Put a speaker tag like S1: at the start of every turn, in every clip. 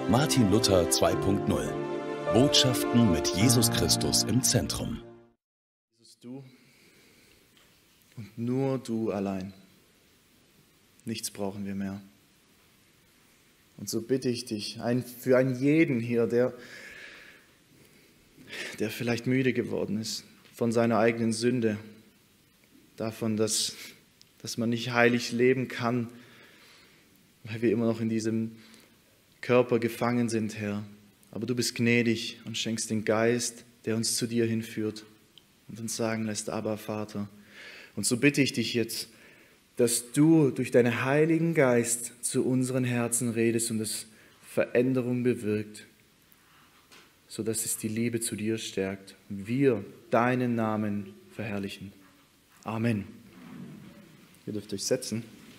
S1: Martin Luther 2.0. Botschaften mit Jesus Christus im Zentrum.
S2: Jesus, du und nur du allein. Nichts brauchen wir mehr. Und so bitte ich dich, für einen jeden hier, der vielleicht müde geworden ist von seiner eigenen Sünde, davon, dass man nicht heilig leben kann, weil wir immer noch in diesem Körper gefangen sind, Herr. Aber du bist gnädig und schenkst den Geist, der uns zu dir hinführt und uns sagen lässt, Abba, Vater. Und so bitte ich dich jetzt, dass du durch deinen Heiligen Geist zu unseren Herzen redest und es Veränderung bewirkt, sodass es die Liebe zu dir stärkt. Wir deinen Namen verherrlichen. Amen. Ihr dürft euch setzen.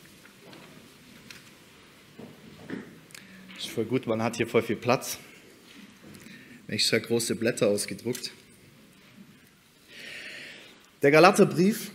S2: Ist voll gut, man hat hier voll viel Platz. Extra große Blätter ausgedruckt. Der Galaterbrief,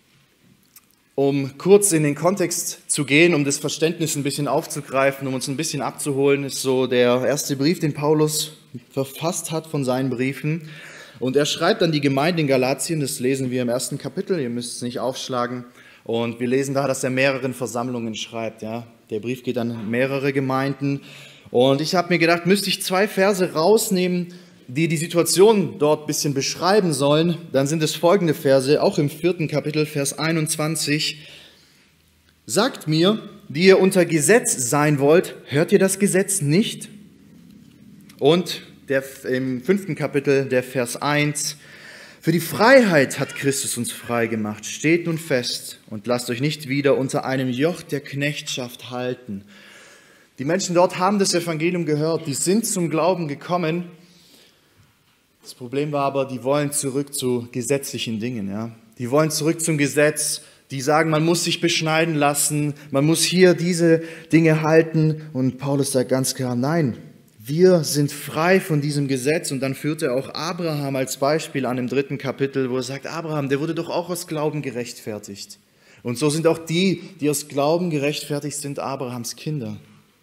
S2: um kurz in den Kontext zu gehen, um das Verständnis ein bisschen aufzugreifen, um uns ein bisschen abzuholen, ist so der erste Brief, den Paulus verfasst hat von seinen Briefen. Und er schreibt an die Gemeinde in Galatien, das lesen wir im ersten Kapitel, ihr müsst es nicht aufschlagen. Und wir lesen da, dass er mehreren Versammlungen schreibt. Ja. Der Brief geht an mehrere Gemeinden. Und ich habe mir gedacht, müsste ich 2 Verse rausnehmen, die die Situation dort ein bisschen beschreiben sollen, dann sind es folgende Verse, auch im 4. Kapitel, Vers 21. Sagt mir, die ihr unter Gesetz sein wollt, hört ihr das Gesetz nicht? Und im 5. Kapitel, der Vers 1, für die Freiheit hat Christus uns frei gemacht. Steht nun fest und lasst euch nicht wieder unter einem Joch der Knechtschaft halten. Die Menschen dort haben das Evangelium gehört, die sind zum Glauben gekommen. Das Problem war aber, die wollen zurück zu gesetzlichen Dingen. Ja? Die wollen zurück zum Gesetz, die sagen, man muss sich beschneiden lassen, man muss hier diese Dinge halten. Und Paulus sagt ganz klar, nein, wir sind frei von diesem Gesetz. Und dann führt er auch Abraham als Beispiel an im 3. Kapitel, wo er sagt, Abraham, der wurde doch auch aus Glauben gerechtfertigt. Und so sind auch die aus Glauben gerechtfertigt sind, Abrahams Kinder.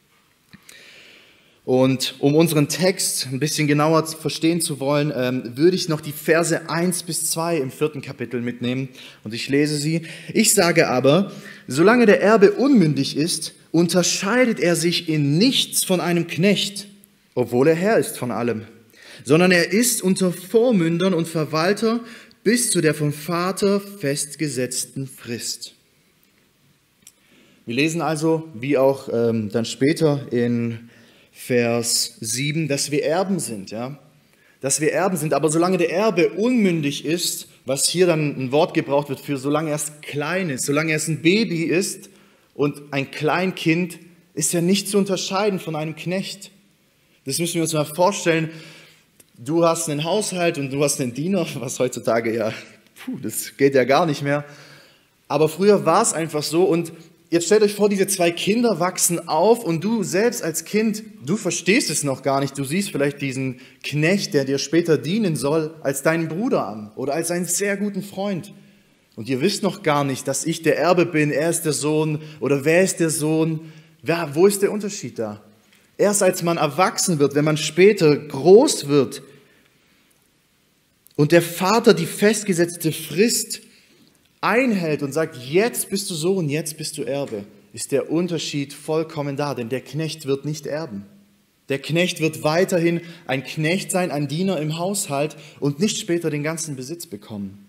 S2: Und um unseren Text ein bisschen genauer verstehen zu wollen, würde ich noch die Verse 1 bis 2 im 4. Kapitel mitnehmen. Und ich lese sie. Ich sage aber, solange der Erbe unmündig ist, unterscheidet er sich in nichts von einem Knecht, obwohl er Herr ist von allem, sondern er ist unter Vormündern und Verwalter bis zu der vom Vater festgesetzten Frist. Wir lesen also, wie auch dann später in Vers 7, dass wir Erben sind, ja, dass wir Erben sind, aber solange der Erbe unmündig ist, was hier dann ein Wort gebraucht wird für solange er klein ist, solange er ein Baby ist und ein Kleinkind, ist er nicht zu unterscheiden von einem Knecht. Das müssen wir uns mal vorstellen. Du hast einen Haushalt und du hast einen Diener, was heutzutage ja, das geht ja gar nicht mehr. Aber früher war es einfach so und jetzt stellt euch vor, diese 2 Kinder wachsen auf und du selbst als Kind, du verstehst es noch gar nicht. Du siehst vielleicht diesen Knecht, der dir später dienen soll, als deinen Bruder an oder als einen sehr guten Freund. Und ihr wisst noch gar nicht, dass ich der Erbe bin, er ist der Sohn oder wer ist der Sohn? Wo ist der Unterschied da? Erst als man erwachsen wird, wenn man später groß wird und der Vater die festgesetzte Frist einhält und sagt, jetzt bist du Sohn, jetzt bist du Erbe, ist der Unterschied vollkommen da, denn der Knecht wird nicht erben. Der Knecht wird weiterhin ein Knecht sein, ein Diener im Haushalt und nicht später den ganzen Besitz bekommen.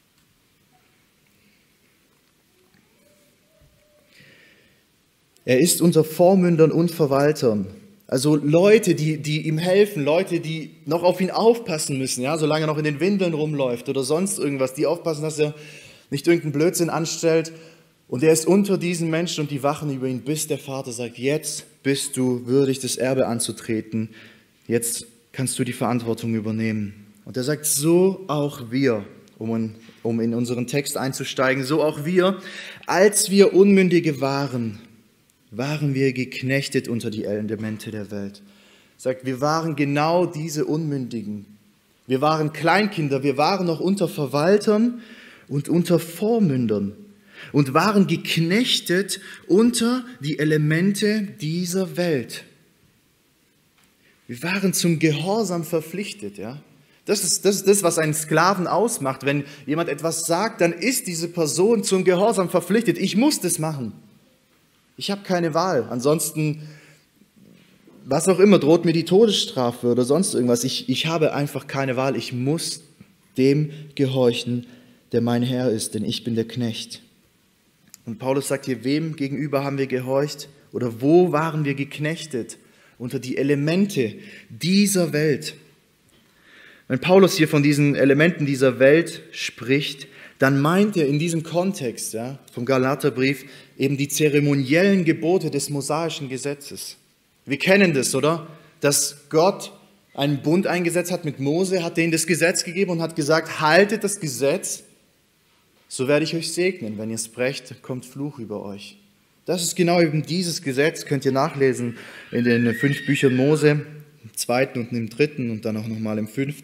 S2: Er ist unter Vormündern und Verwaltern, also Leute, die ihm helfen, Leute, die noch auf ihn aufpassen müssen, ja, solange er noch in den Windeln rumläuft oder sonst irgendwas, die aufpassen, dass er nicht irgendeinen Blödsinn anstellt. Und er ist unter diesen Menschen und die wachen über ihn, bis der Vater sagt, jetzt bist du würdig, das Erbe anzutreten. Jetzt kannst du die Verantwortung übernehmen. Und er sagt, so auch wir, um in unseren Text einzusteigen, so auch wir, als wir Unmündige waren wir geknechtet unter die Elemente der Welt. Er sagt, wir waren genau diese Unmündigen. Wir waren Kleinkinder, wir waren noch unter Verwaltern und unter Vormündern und waren geknechtet unter die Elemente dieser Welt. Wir waren zum Gehorsam verpflichtet, ja. Das ist das, was einen Sklaven ausmacht. Wenn jemand etwas sagt, dann ist diese Person zum Gehorsam verpflichtet. Ich muss das machen. Ich habe keine Wahl. Ansonsten, was auch immer, droht mir die Todesstrafe oder sonst irgendwas. Ich habe einfach keine Wahl. Ich muss dem gehorchen, der mein Herr ist, denn ich bin der Knecht. Und Paulus sagt hier, wem gegenüber haben wir gehorcht oder wo waren wir geknechtet? Unter die Elemente dieser Welt. Wenn Paulus hier von diesen Elementen dieser Welt spricht, dann meint er in diesem Kontext, ja, vom Galaterbrief eben die zeremoniellen Gebote des mosaischen Gesetzes. Wir kennen das, oder? Dass Gott einen Bund eingesetzt hat mit Mose, hat denen das Gesetz gegeben und hat gesagt, haltet das Gesetz, so werde ich euch segnen. Wenn ihr es brecht, kommt Fluch über euch. Das ist genau eben dieses Gesetz, könnt ihr nachlesen in den 5 Büchern Mose, im 2. und im 3. und dann auch nochmal im 5.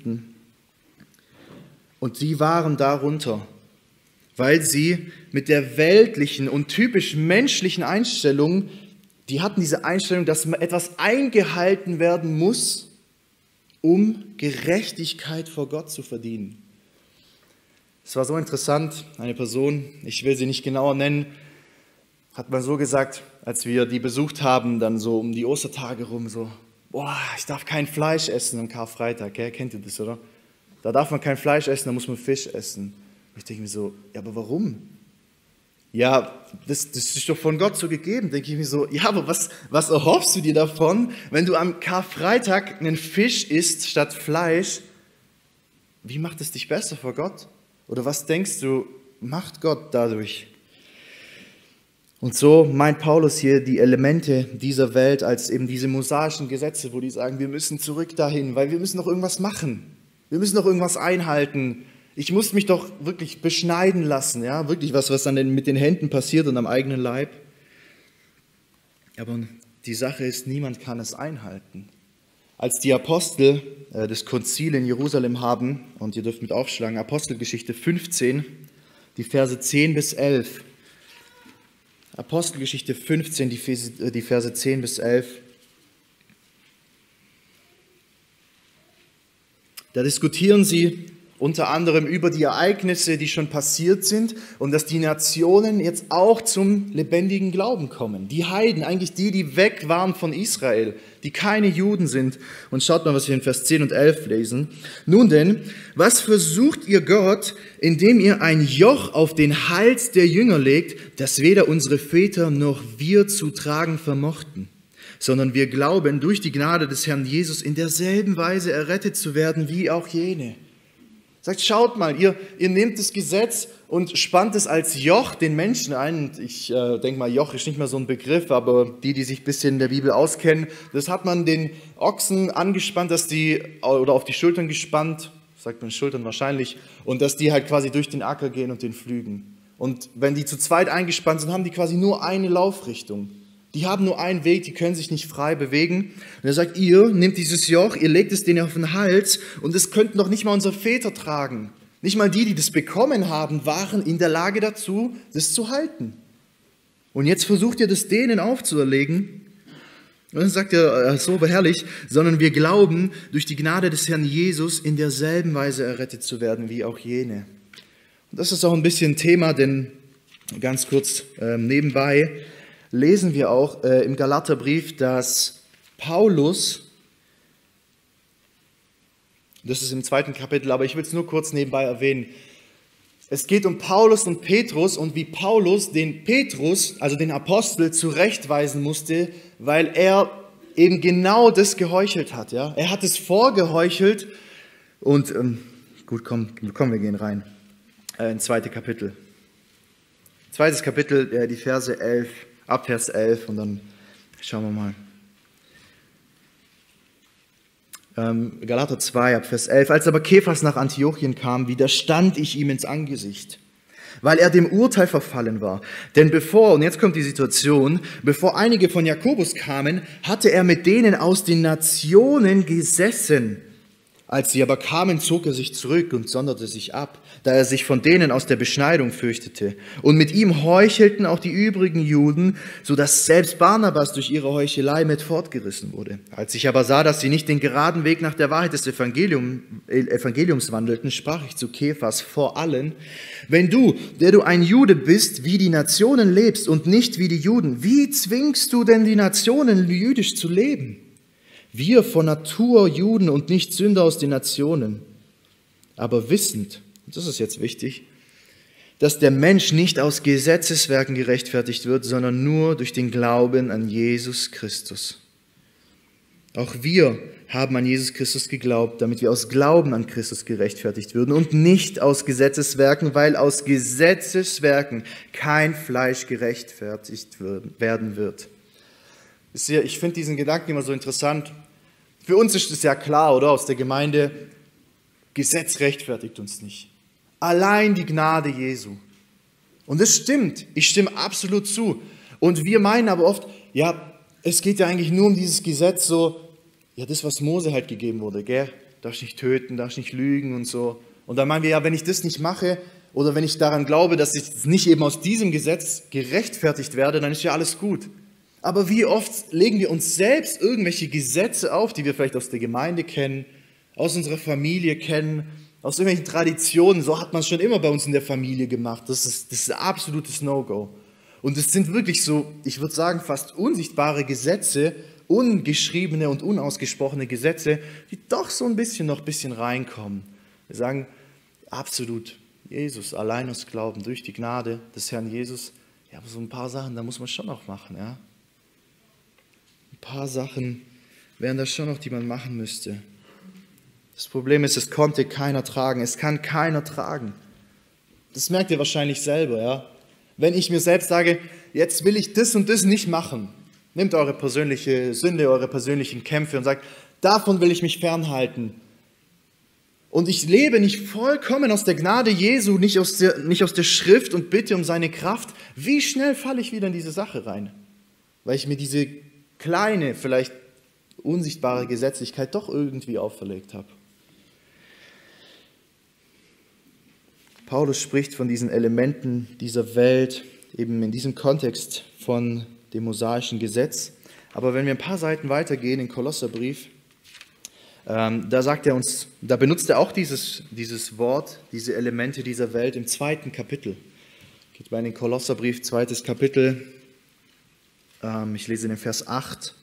S2: Und sie waren darunter, weil sie mit der weltlichen und typisch menschlichen Einstellung, die hatten diese Einstellung, dass etwas eingehalten werden muss, um Gerechtigkeit vor Gott zu verdienen. Es war so interessant, eine Person, ich will sie nicht genauer nennen, hat mal so gesagt, als wir die besucht haben, dann so um die Ostertage rum, so, boah, ich darf kein Fleisch essen am Karfreitag, gell? Kennt ihr das, oder? Da darf man kein Fleisch essen, da muss man Fisch essen. Und ich denke mir so, ja, aber warum? Ja, das ist doch von Gott so gegeben, denke ich mir so, ja, aber was erhoffst du dir davon, wenn du am Karfreitag einen Fisch isst statt Fleisch? Wie macht es dich besser vor Gott? Oder was denkst du, macht Gott dadurch? Und so meint Paulus hier die Elemente dieser Welt als eben diese mosaischen Gesetze, wo die sagen, wir müssen zurück dahin, weil wir müssen noch irgendwas machen. Wir müssen noch irgendwas einhalten. Ich muss mich doch wirklich beschneiden lassen, ja, wirklich was dann mit den Händen passiert und am eigenen Leib. Aber die Sache ist, niemand kann es einhalten. Als die Apostel das Konzil in Jerusalem haben, und ihr dürft mit aufschlagen, Apostelgeschichte 15, die Verse 10 bis 11. Apostelgeschichte 15, die Verse 10 bis 11. Da diskutieren sie unter anderem über die Ereignisse, die schon passiert sind und dass die Nationen jetzt auch zum lebendigen Glauben kommen. Die Heiden, eigentlich die weg waren von Israel, die keine Juden sind. Und schaut mal, was wir in Vers 10 und 11 lesen. Nun denn, was versucht ihr Gott, indem ihr ein Joch auf den Hals der Jünger legt, das weder unsere Väter noch wir zu tragen vermochten? Sondern wir glauben, durch die Gnade des Herrn Jesus in derselben Weise errettet zu werden wie auch jene. Sagt, schaut mal, ihr nehmt das Gesetz und spannt es als Joch den Menschen ein. Und ich denke mal, Joch ist nicht mehr so ein Begriff, aber die sich ein bisschen in der Bibel auskennen, das hat man den Ochsen angespannt, oder auf die Schultern gespannt, sagt man Schultern wahrscheinlich, und dass die halt quasi durch den Acker gehen und den pflügen. Und wenn die zu zweit eingespannt sind, haben die quasi nur eine Laufrichtung. Die haben nur einen Weg, die können sich nicht frei bewegen. Und er sagt, ihr nehmt dieses Joch, ihr legt es denen auf den Hals und das könnten doch nicht mal unsere Väter tragen. Nicht mal die das bekommen haben, waren in der Lage dazu, das zu halten. Und jetzt versucht ihr das denen aufzuerlegen. Und dann sagt er, so herrlich, sondern wir glauben, durch die Gnade des Herrn Jesus in derselben Weise errettet zu werden wie auch jene. Und das ist auch ein bisschen Thema, denn ganz kurz nebenbei, lesen wir auch im Galaterbrief, dass Paulus, das ist im 2. Kapitel, aber ich will es nur kurz nebenbei erwähnen, es geht um Paulus und Petrus und wie Paulus den Petrus, also den Apostel, zurechtweisen musste, weil er eben genau das geheuchelt hat. Ja? Er hat es vorgeheuchelt und gut, komm, wir gehen rein, ins 2. Kapitel. 2. Kapitel, die Verse 11. Ab Vers 11 und dann schauen wir mal. Galater 2, ab Vers 11. Als aber Kephas nach Antiochien kam, widerstand ich ihm ins Angesicht, weil er dem Urteil verfallen war. Denn und jetzt kommt die Situation, bevor einige von Jakobus kamen, hatte er mit denen aus den Nationen gesessen Als sie aber kamen, zog er sich zurück und sonderte sich ab, da er sich von denen aus der Beschneidung fürchtete. Und mit ihm heuchelten auch die übrigen Juden, so dass selbst Barnabas durch ihre Heuchelei mit fortgerissen wurde. Als ich aber sah, dass sie nicht den geraden Weg nach der Wahrheit des Evangeliums wandelten, sprach ich zu Kephas vor allen: Wenn du, der du ein Jude bist, wie die Nationen lebst und nicht wie die Juden, wie zwingst du denn die Nationen, jüdisch zu leben? Wir von Natur Juden und nicht Sünder aus den Nationen, aber wissend, und das ist jetzt wichtig, dass der Mensch nicht aus Gesetzeswerken gerechtfertigt wird, sondern nur durch den Glauben an Jesus Christus. Auch wir haben an Jesus Christus geglaubt, damit wir aus Glauben an Christus gerechtfertigt würden und nicht aus Gesetzeswerken, weil aus Gesetzeswerken kein Fleisch gerechtfertigt werden wird. Ich finde diesen Gedanken immer so interessant. Für uns ist es ja klar, oder? Aus der Gemeinde, Gesetz rechtfertigt uns nicht. Allein die Gnade Jesu. Und das stimmt. Ich stimme absolut zu. Und wir meinen aber oft, ja, es geht ja eigentlich nur um dieses Gesetz, so, ja, das, was Mose halt gegeben wurde, gell? Darfst nicht töten, darfst nicht lügen und so. Und dann meinen wir, ja, wenn ich das nicht mache, oder wenn ich daran glaube, dass ich nicht eben aus diesem Gesetz gerechtfertigt werde, dann ist ja alles gut. Aber wie oft legen wir uns selbst irgendwelche Gesetze auf, die wir vielleicht aus der Gemeinde kennen, aus unserer Familie kennen, aus irgendwelchen Traditionen. So hat man es schon immer bei uns in der Familie gemacht. Das ist ein absolutes No-Go. Und es sind wirklich so, ich würde sagen, fast unsichtbare Gesetze, ungeschriebene und unausgesprochene Gesetze, die doch so ein bisschen reinkommen. Wir sagen, absolut, Jesus, allein aus Glauben, durch die Gnade des Herrn Jesus. Ja, aber so ein paar Sachen, da muss man schon noch machen, ja. Ein paar Sachen wären das schon noch, die man machen müsste. Das Problem ist, es konnte keiner tragen. Es kann keiner tragen. Das merkt ihr wahrscheinlich selber, ja. Wenn ich mir selbst sage, jetzt will ich das und das nicht machen, nehmt eure persönliche Sünde, eure persönlichen Kämpfe und sagt, davon will ich mich fernhalten. Und ich lebe nicht vollkommen aus der Gnade Jesu, nicht aus der Schrift und bitte um seine Kraft. Wie schnell falle ich wieder in diese Sache rein? Weil ich mir diese kleine, vielleicht unsichtbare Gesetzlichkeit doch irgendwie auferlegt habe. Paulus spricht von diesen Elementen dieser Welt, eben in diesem Kontext von dem mosaischen Gesetz. Aber wenn wir ein paar Seiten weitergehen, in Kolosserbrief, da sagt er uns, da benutzt er auch dieses Wort, diese Elemente dieser Welt im 2. Kapitel. Geht mal in den Kolosserbrief, 2. Kapitel, ich lese den Vers 8.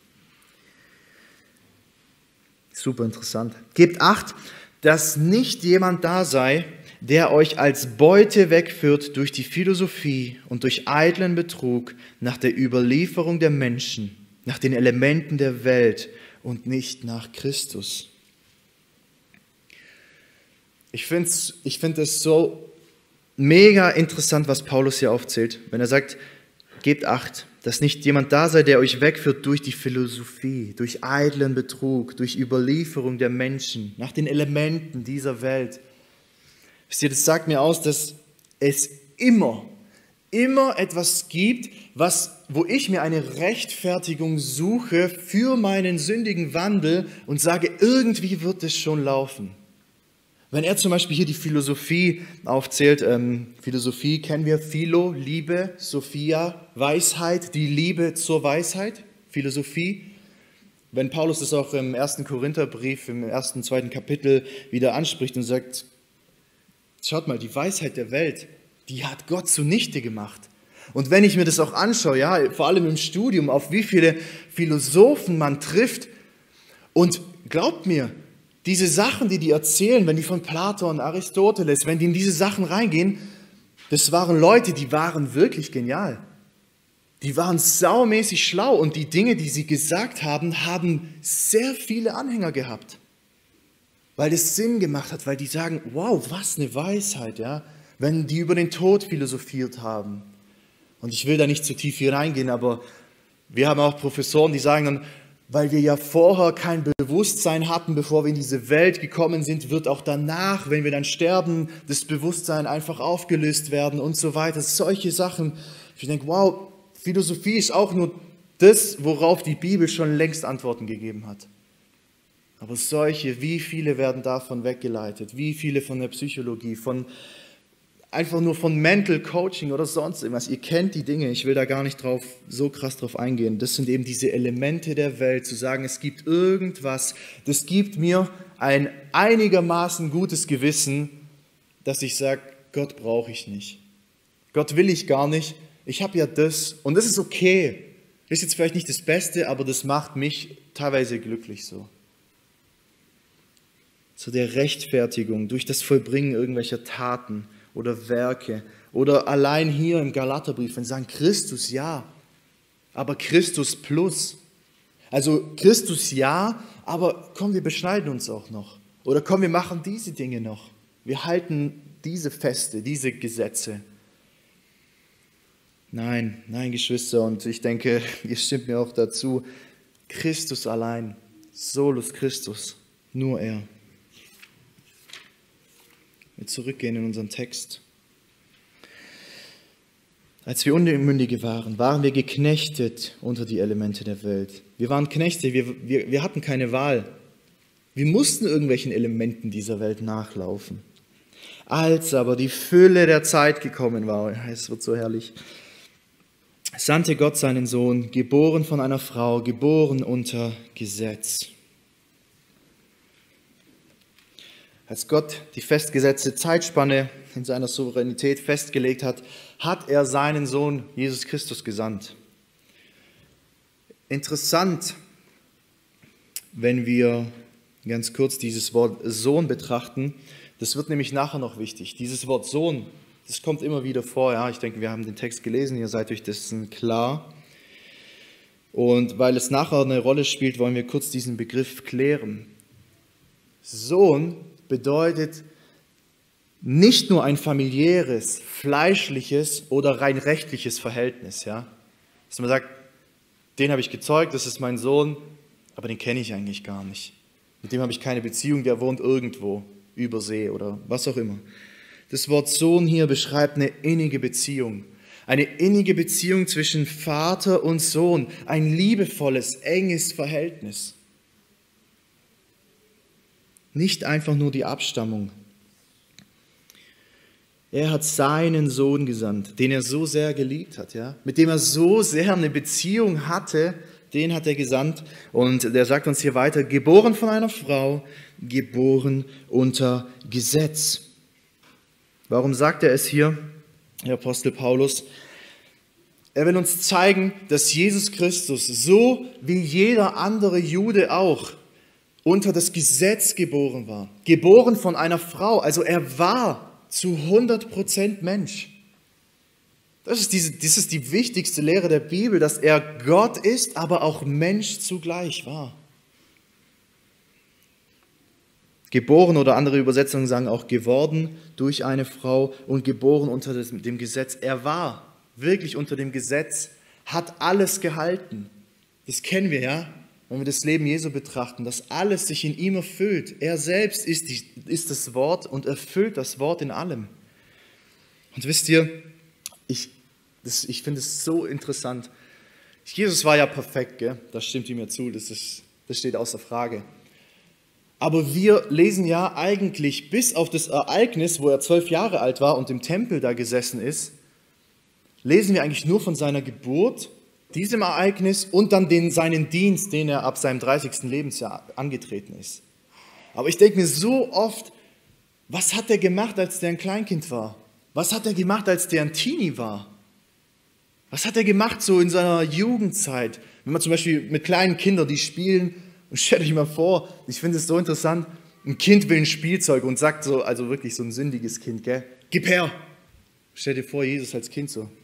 S2: Super interessant. Gebt Acht, dass nicht jemand da sei, der euch als Beute wegführt durch die Philosophie und durch eitlen Betrug nach der Überlieferung der Menschen, nach den Elementen der Welt und nicht nach Christus. Ich finde es so mega interessant, was Paulus hier aufzählt, wenn er sagt, gebt Acht, dass nicht jemand da sei, der euch wegführt durch die Philosophie, durch eitlen Betrug, durch Überlieferung der Menschen, nach den Elementen dieser Welt. Wisst ihr, das sagt mir aus, dass es immer etwas gibt, wo ich mir eine Rechtfertigung suche für meinen sündigen Wandel und sage, irgendwie wird es schon laufen. Wenn er zum Beispiel hier die Philosophie aufzählt, Philosophie kennen wir, Philo, Liebe, Sophia, Weisheit, die Liebe zur Weisheit, Philosophie. Wenn Paulus das auch im 1. Korintherbrief, im 1. und 2. Kapitel wieder anspricht und sagt, schaut mal, die Weisheit der Welt, die hat Gott zunichte gemacht. Und wenn ich mir das auch anschaue, ja, vor allem im Studium, auf wie viele Philosophen man trifft, und glaubt mir, diese Sachen, die erzählen, wenn die von Platon, Aristoteles, wenn die in diese Sachen reingehen, das waren Leute, die waren wirklich genial. Die waren saumäßig schlau und die Dinge, die sie gesagt haben, haben sehr viele Anhänger gehabt. Weil das Sinn gemacht hat, weil die sagen, wow, was eine Weisheit, ja, wenn die über den Tod philosophiert haben. Und ich will da nicht zu tief hier reingehen, aber wir haben auch Professoren, die sagen dann, weil wir ja vorher kein Bewusstsein hatten, bevor wir in diese Welt gekommen sind, wird auch danach, wenn wir dann sterben, das Bewusstsein einfach aufgelöst werden und so weiter. Solche Sachen. Ich denke, wow, Philosophie ist auch nur das, worauf die Bibel schon längst Antworten gegeben hat. Aber solche, wie viele werden davon weggeleitet? Wie viele von der Psychologie, einfach nur von Mental Coaching oder sonst irgendwas? Ihr kennt die Dinge, ich will da gar nicht so krass drauf eingehen. Das sind eben diese Elemente der Welt, zu sagen, es gibt irgendwas, das gibt mir ein einigermaßen gutes Gewissen, dass ich sage, Gott brauche ich nicht. Gott will ich gar nicht. Ich habe ja das und das ist okay. Das ist jetzt vielleicht nicht das Beste, aber das macht mich teilweise glücklich so. Zu der Rechtfertigung durch das Vollbringen irgendwelcher Taten oder Werke oder allein hier im Galaterbrief, wenn sie sagen, Christus ja, aber Christus plus. Also Christus ja, aber komm, wir beschneiden uns auch noch. Oder komm, wir machen diese Dinge noch. Wir halten diese Feste, diese Gesetze. Nein, Geschwister, und ich denke, ihr stimmt mir auch dazu, Christus allein, solus Christus, nur er. Wir zurückgehen in unseren Text. Als wir Unmündige waren, waren wir geknechtet unter die Elemente der Welt. Wir waren Knechte, wir hatten keine Wahl. Wir mussten irgendwelchen Elementen dieser Welt nachlaufen. Als aber die Fülle der Zeit gekommen war, es wird so herrlich, sandte Gott seinen Sohn, geboren von einer Frau, geboren unter Gesetz. Als Gott die festgesetzte Zeitspanne in seiner Souveränität festgelegt hat, hat er seinen Sohn Jesus Christus gesandt. Interessant, wenn wir ganz kurz dieses Wort Sohn betrachten, das wird nämlich nachher noch wichtig. Dieses Wort Sohn, das kommt immer wieder vor. Ja, ich denke, wir haben den Text gelesen, ihr seid euch dessen klar. Und weil es nachher eine Rolle spielt, wollen wir kurz diesen Begriff klären. Sohn bedeutet nicht nur ein familiäres, fleischliches oder rein rechtliches Verhältnis. Ja? Dass man sagt, den habe ich gezeugt, das ist mein Sohn, aber den kenne ich eigentlich gar nicht. Mit dem habe ich keine Beziehung, der wohnt irgendwo über See oder was auch immer. Das Wort Sohn hier beschreibt eine innige Beziehung. Eine innige Beziehung zwischen Vater und Sohn. Ein liebevolles, enges Verhältnis. Nicht einfach nur die Abstammung. Er hat seinen Sohn gesandt, den er so sehr geliebt hat, ja? Mit dem er so sehr eine Beziehung hatte, den hat er gesandt. Und der sagt uns hier weiter, geboren von einer Frau, geboren unter Gesetz. Warum sagt er es hier, der Apostel Paulus? Er will uns zeigen, dass Jesus Christus, so wie jeder andere Jude auch, unter das Gesetz geboren war. Geboren von einer Frau, also er war zu 100% Mensch. Das ist die wichtigste Lehre der Bibel, dass er Gott ist, aber auch Mensch zugleich war. Geboren oder andere Übersetzungen sagen auch geworden durch eine Frau und geboren unter dem Gesetz. Er war wirklich unter dem Gesetz, hat alles gehalten. Das kennen wir, ja, wenn wir das Leben Jesu betrachten, dass alles sich in ihm erfüllt. Er selbst ist das Wort und erfüllt das Wort in allem. Und wisst ihr, ich finde es so interessant. Jesus war ja perfekt, gell? Das stimmt ihm ja zu, das steht außer Frage. Aber wir lesen ja eigentlich bis auf das Ereignis, wo er 12 Jahre alt war und im Tempel da gesessen ist, lesen wir eigentlich nur von seiner Geburt, diesem Ereignis und dann seinen Dienst, den er ab seinem 30. Lebensjahr angetreten ist. Aber ich denke mir so oft, was hat er gemacht, als der ein Kleinkind war? Was hat er gemacht, als der ein Teenie war? Was hat er gemacht so in seiner Jugendzeit? Wenn man zum Beispiel mit kleinen Kindern, die spielen, und stellt euch mal vor, ich finde es so interessant, ein Kind will ein Spielzeug und sagt so, also wirklich so ein sündiges Kind, gell? Gib her! Stell dir vor, Jesus als Kind so.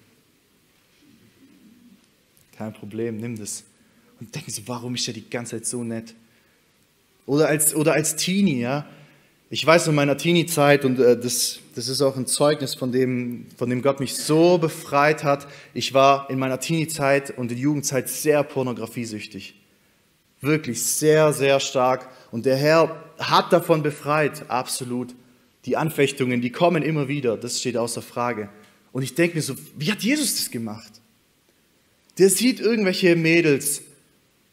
S2: Kein Problem, nimm das. Und denke so, warum ist der die ganze Zeit so nett? Oder als Teenie, ja. Ich weiß in meiner Teenie-Zeit, und das ist auch ein Zeugnis, von dem Gott mich so befreit hat. Ich war in meiner Teenie-Zeit und in der Jugendzeit sehr pornografiesüchtig. Wirklich sehr, sehr stark. Und der Herr hat davon befreit, absolut. Die Anfechtungen, die kommen immer wieder, das steht außer Frage. Und ich denke mir so, wie hat Jesus das gemacht? Der sieht irgendwelche Mädels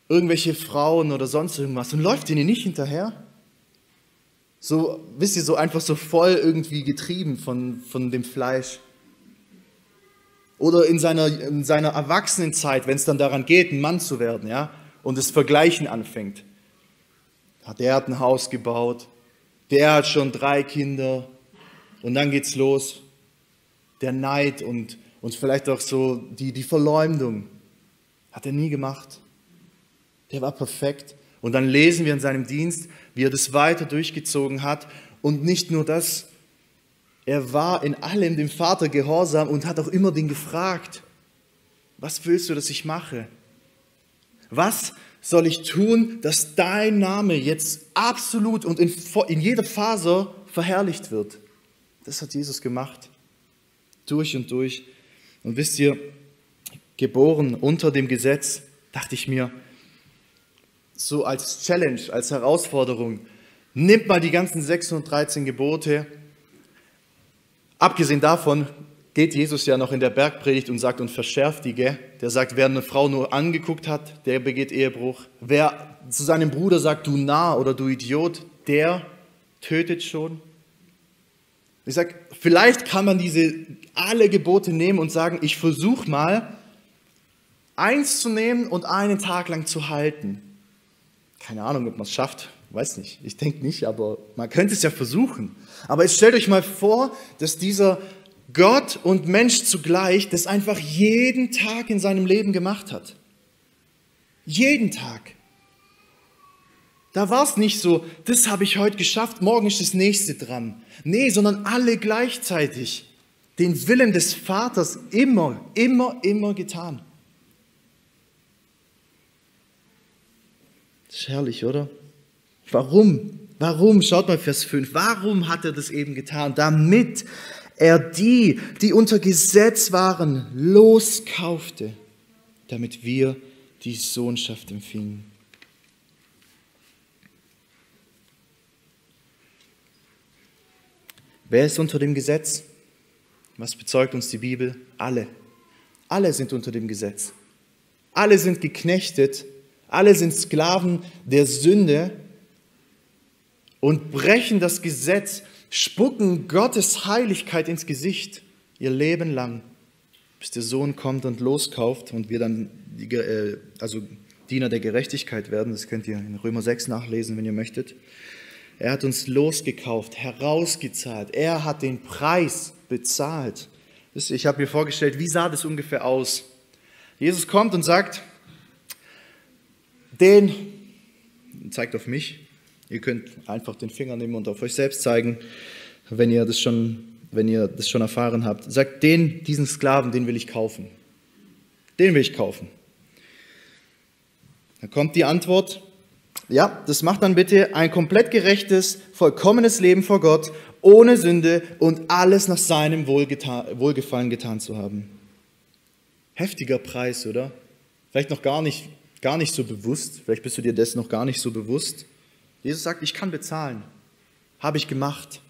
S2: irgendwelche Frauen oder sonst irgendwas und läuft ihnen nicht hinterher? So, wisst ihr, so einfach so voll irgendwie getrieben von dem Fleisch. Oder in seiner Erwachsenenzeit, wenn es dann daran geht, ein Mann zu werden, ja, und das Vergleichen anfängt. Der hat ein Haus gebaut, der hat schon 3 Kinder und dann geht's los. Der Neid und vielleicht auch so die Verleumdung hat er nie gemacht. Der war perfekt. Und dann lesen wir in seinem Dienst, wie er das weiter durchgezogen hat. Und nicht nur das, er war in allem dem Vater gehorsam und hat auch immer den gefragt, was willst du, dass ich mache? Was soll ich tun, dass dein Name jetzt absolut und in jeder Faser verherrlicht wird? Das hat Jesus gemacht, durch und durch. Und wisst ihr, geboren unter dem Gesetz, dachte ich mir, so als Challenge, als Herausforderung, nimmt mal die ganzen 613 Gebote. Abgesehen davon geht Jesus ja noch in der Bergpredigt und sagt und verschärft die, gell? Der sagt, wer eine Frau nur angeguckt hat, der begeht Ehebruch. Wer zu seinem Bruder sagt, du Narr oder du Idiot, der tötet schon. Ich sage, vielleicht kann man diese alle Gebote nehmen und sagen, ich versuche mal, eins zu nehmen und einen Tag lang zu halten. Keine Ahnung, ob man es schafft, weiß nicht. Ich denke nicht, aber man könnte es ja versuchen. Aber jetzt stellt euch mal vor, dass dieser Gott und Mensch zugleich das einfach jeden Tag in seinem Leben gemacht hat. Jeden Tag. Da war es nicht so, das habe ich heute geschafft, morgen ist das nächste dran. Nee, sondern alle gleichzeitig den Willen des Vaters immer getan. Das ist herrlich, oder? Warum? Warum? Schaut mal Vers 5. Warum hat er das eben getan? Damit er die unter Gesetz waren, loskaufte, damit wir die Sohnschaft empfingen. Wer ist unter dem Gesetz? Was bezeugt uns die Bibel? Alle. Alle sind unter dem Gesetz. Alle sind geknechtet. Alle sind Sklaven der Sünde und brechen das Gesetz, spucken Gottes Heiligkeit ins Gesicht, ihr Leben lang, bis der Sohn kommt und loskauft und wir dann Diener der Gerechtigkeit werden. Das könnt ihr in Römer 6 nachlesen, wenn ihr möchtet. Er hat uns losgekauft, herausgezahlt. Er hat den Preis bezahlt. Ich habe mir vorgestellt, wie sah das ungefähr aus? Jesus kommt und sagt, zeigt auf mich. Ihr könnt einfach den Finger nehmen und auf euch selbst zeigen, wenn ihr das schon erfahren habt. Sagt, diesen Sklaven, den will ich kaufen. Den will ich kaufen. Dann kommt die Antwort, ja, das macht dann bitte ein komplett gerechtes, vollkommenes Leben vor Gott, ohne Sünde und alles nach seinem Wohlgefallen getan zu haben. Heftiger Preis, oder? Vielleicht noch gar nicht so bewusst, vielleicht bist du dir dessen noch gar nicht so bewusst. Jesus sagt, ich kann bezahlen. Habe ich gemacht.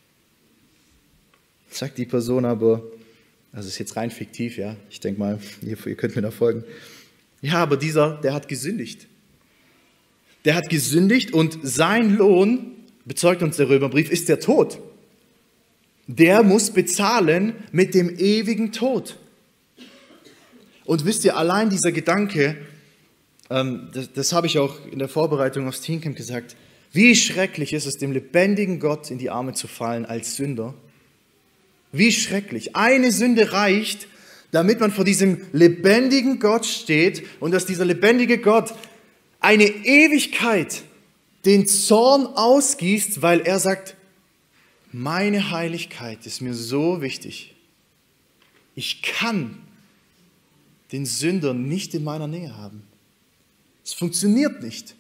S2: Sagt die Person aber, das ist jetzt rein fiktiv, ja, ich denke mal, ihr könnt mir da folgen. Ja, aber der hat gesündigt. Der hat gesündigt und sein Lohn, bezeugt uns der Römerbrief, ist der Tod. Der muss bezahlen mit dem ewigen Tod. Und wisst ihr, allein dieser Gedanke, das habe ich auch in der Vorbereitung aufs Teencamp gesagt, wie schrecklich ist es, dem lebendigen Gott in die Arme zu fallen als Sünder. Wie schrecklich. Eine Sünde reicht, damit man vor diesem lebendigen Gott steht und dass dieser lebendige Gott eine Ewigkeit den Zorn ausgießt, weil er sagt, meine Heiligkeit ist mir so wichtig. Ich kann den Sünder nicht in meiner Nähe haben. Es funktioniert nicht.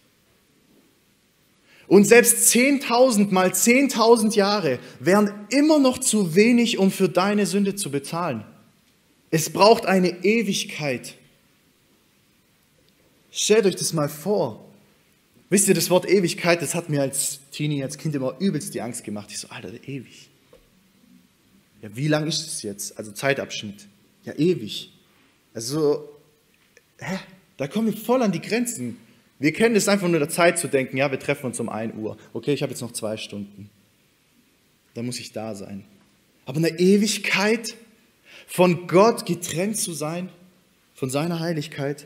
S2: Und selbst 10.000 mal 10.000 Jahre wären immer noch zu wenig, um für deine Sünde zu bezahlen. Es braucht eine Ewigkeit. Stellt euch das mal vor. Wisst ihr, das Wort Ewigkeit, das hat mir als Teenie, als Kind immer übelst die Angst gemacht. Ich so, Alter, ewig. Ja, wie lang ist es jetzt? Also Zeitabschnitt. Ja, ewig. Also, da kommen wir voll an die Grenzen. Wir kennen es einfach nur der Zeit zu denken, ja, wir treffen uns um 1 Uhr. Okay, ich habe jetzt noch 2 Stunden. Dann muss ich da sein. Aber eine Ewigkeit von Gott getrennt zu sein, von seiner Heiligkeit.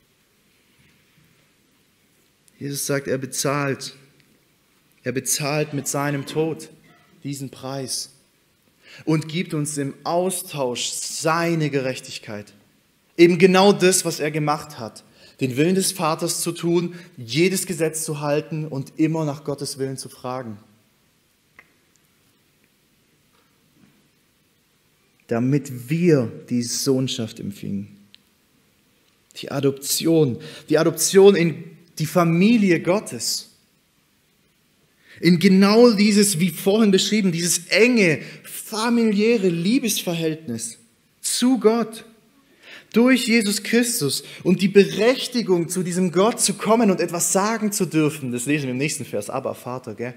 S2: Jesus sagt, er bezahlt mit seinem Tod diesen Preis und gibt uns im Austausch seine Gerechtigkeit. Eben genau das, was er gemacht hat. Den Willen des Vaters zu tun, jedes Gesetz zu halten und immer nach Gottes Willen zu fragen. Damit wir die Sohnschaft empfingen. Die Adoption in die Familie Gottes. In genau dieses, wie vorhin beschrieben, dieses enge, familiäre Liebesverhältnis zu Gott. Durch Jesus Christus und die Berechtigung, zu diesem Gott zu kommen und etwas sagen zu dürfen. Das lesen wir im nächsten Vers, aber Vater, gell?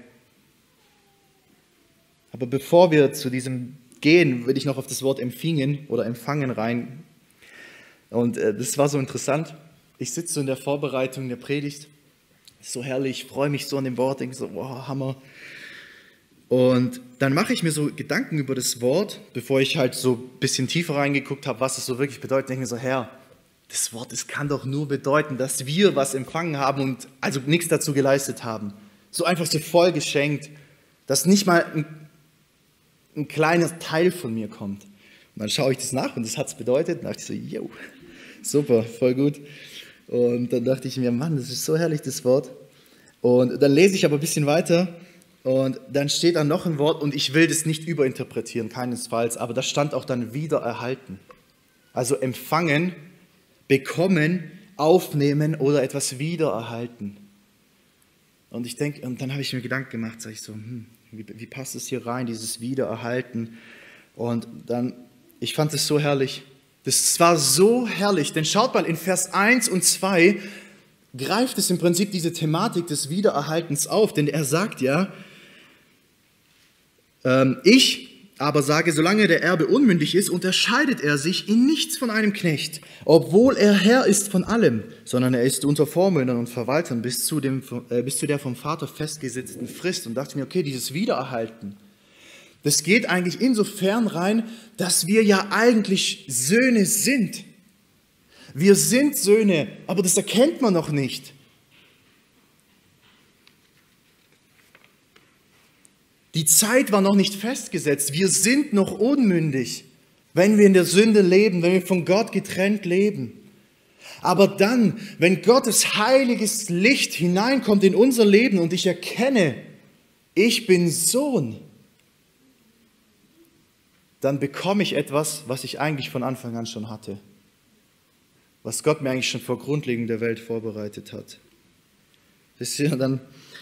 S2: Aber bevor wir zu diesem gehen, will ich noch auf das Wort empfingen oder empfangen rein. Und das war so interessant. Ich sitze so in der Vorbereitung der Predigt. So herrlich, freue mich so an dem Wort, denke so, wow, Hammer. Und dann mache ich mir so Gedanken über das Wort, bevor ich halt so ein bisschen tiefer reingeguckt habe, was es so wirklich bedeutet. Denke mir so, Herr, das Wort, das kann doch nur bedeuten, dass wir was empfangen haben und also nichts dazu geleistet haben. So einfach so voll geschenkt, dass nicht mal ein kleiner Teil von mir kommt. Und dann schaue ich das nach und das hat es bedeutet. Und dachte ich so, yo, super, voll gut. Und dann dachte ich mir, Mann, das ist so herrlich, das Wort. Und dann lese ich aber ein bisschen weiter und dann steht da noch ein Wort und ich will das nicht überinterpretieren, keinesfalls, aber da stand auch dann wieder erhalten. Also empfangen, bekommen, aufnehmen oder etwas wieder erhalten. Und ich denke, und dann habe ich mir Gedanken gemacht, sage ich so, wie passt es hier rein, dieses Wiedererhalten? Und dann, ich fand es so herrlich. Das war so herrlich, denn schaut mal, in Vers 1 und 2 greift es im Prinzip diese Thematik des Wiedererhaltens auf, denn er sagt ja, ich aber sage, solange der Erbe unmündig ist, unterscheidet er sich in nichts von einem Knecht, obwohl er Herr ist von allem, sondern er ist unter Vormündern und Verwaltern bis zu der vom Vater festgesetzten Frist. Und dachte mir, okay, dieses Wiedererhalten, das geht eigentlich insofern rein, dass wir ja eigentlich Söhne sind. Wir sind Söhne, aber das erkennt man noch nicht. Die Zeit war noch nicht festgesetzt. Wir sind noch unmündig, wenn wir in der Sünde leben, wenn wir von Gott getrennt leben. Aber dann, wenn Gottes heiliges Licht hineinkommt in unser Leben und ich erkenne, ich bin Sohn, dann bekomme ich etwas, was ich eigentlich von Anfang an schon hatte. Was Gott mir eigentlich schon vor Grundlegung der Welt vorbereitet hat. Wisst ihr, dann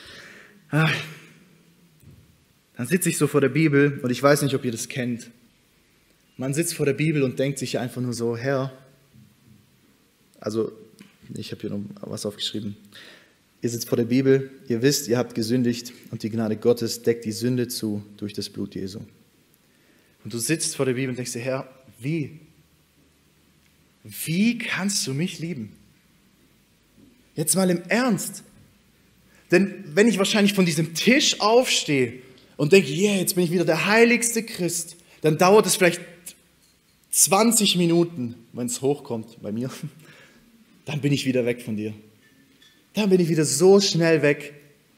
S2: sitze ich so vor der Bibel und ich weiß nicht, ob ihr das kennt. Man sitzt vor der Bibel und denkt sich einfach nur so, Herr, also ich habe hier noch was aufgeschrieben. Ihr sitzt vor der Bibel, ihr wisst, ihr habt gesündigt und die Gnade Gottes deckt die Sünde zu durch das Blut Jesu. Und du sitzt vor der Bibel und denkst dir, Herr, wie kannst du mich lieben? Jetzt mal im Ernst. Denn wenn ich wahrscheinlich von diesem Tisch aufstehe und denke, yeah, jetzt bin ich wieder der heiligste Christ, dann dauert es vielleicht 20 Minuten, wenn es hochkommt bei mir, dann bin ich wieder weg von dir. Dann bin ich wieder so schnell weg.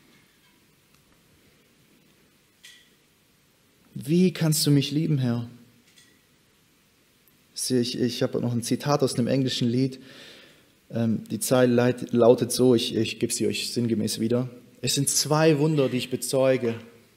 S2: Wie kannst du mich lieben, Herr? Ich habe noch ein Zitat aus einem englischen Lied. Die Zeile lautet so, ich gebe sie euch sinngemäß wieder. Es sind 2 Wunder, die ich bezeuge.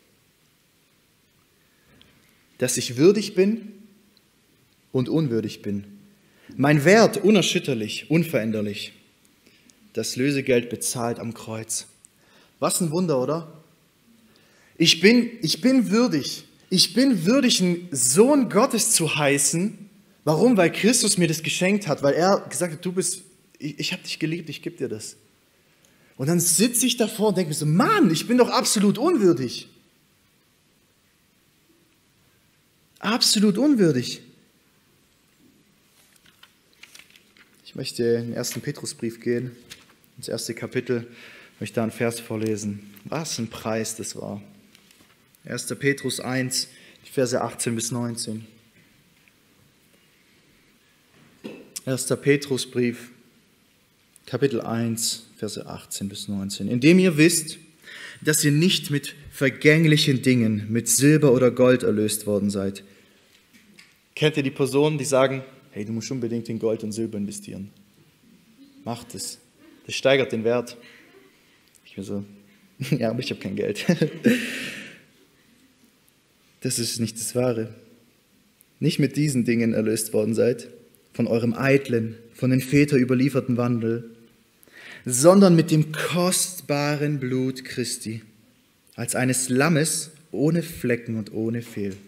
S2: Dass ich würdig bin und unwürdig bin. Mein Wert unerschütterlich, unveränderlich. Das Lösegeld bezahlt am Kreuz. Was ein Wunder, oder? Ich bin würdig. Ich bin würdig, ein Sohn Gottes zu heißen. Warum? Weil Christus mir das geschenkt hat. Weil er gesagt hat, ich habe dich geliebt, ich gebe dir das. Und dann sitze ich davor und denke mir so, Mann, ich bin doch absolut unwürdig. Absolut unwürdig. Ich möchte in den 1. Petrusbrief gehen. ins erste Kapitel, möchte da einen Vers vorlesen. Was ein Preis das war. 1. Petrus 1, die Verse 18 bis 19. 1. Petrusbrief, Kapitel 1, Verse 18 bis 19. Indem ihr wisst, dass ihr nicht mit vergänglichen Dingen, mit Silber oder Gold erlöst worden seid. Kennt ihr die Personen, die sagen, hey, du musst unbedingt in Gold und Silber investieren? Macht es. Das steigert den Wert. Ich bin so, ja, aber ich habe kein Geld. Das ist nicht das Wahre. Nicht mit diesen Dingen erlöst worden seid, von eurem eitlen, von den Vätern überlieferten Wandel, sondern mit dem kostbaren Blut Christi, als eines Lammes ohne Flecken und ohne Fehl.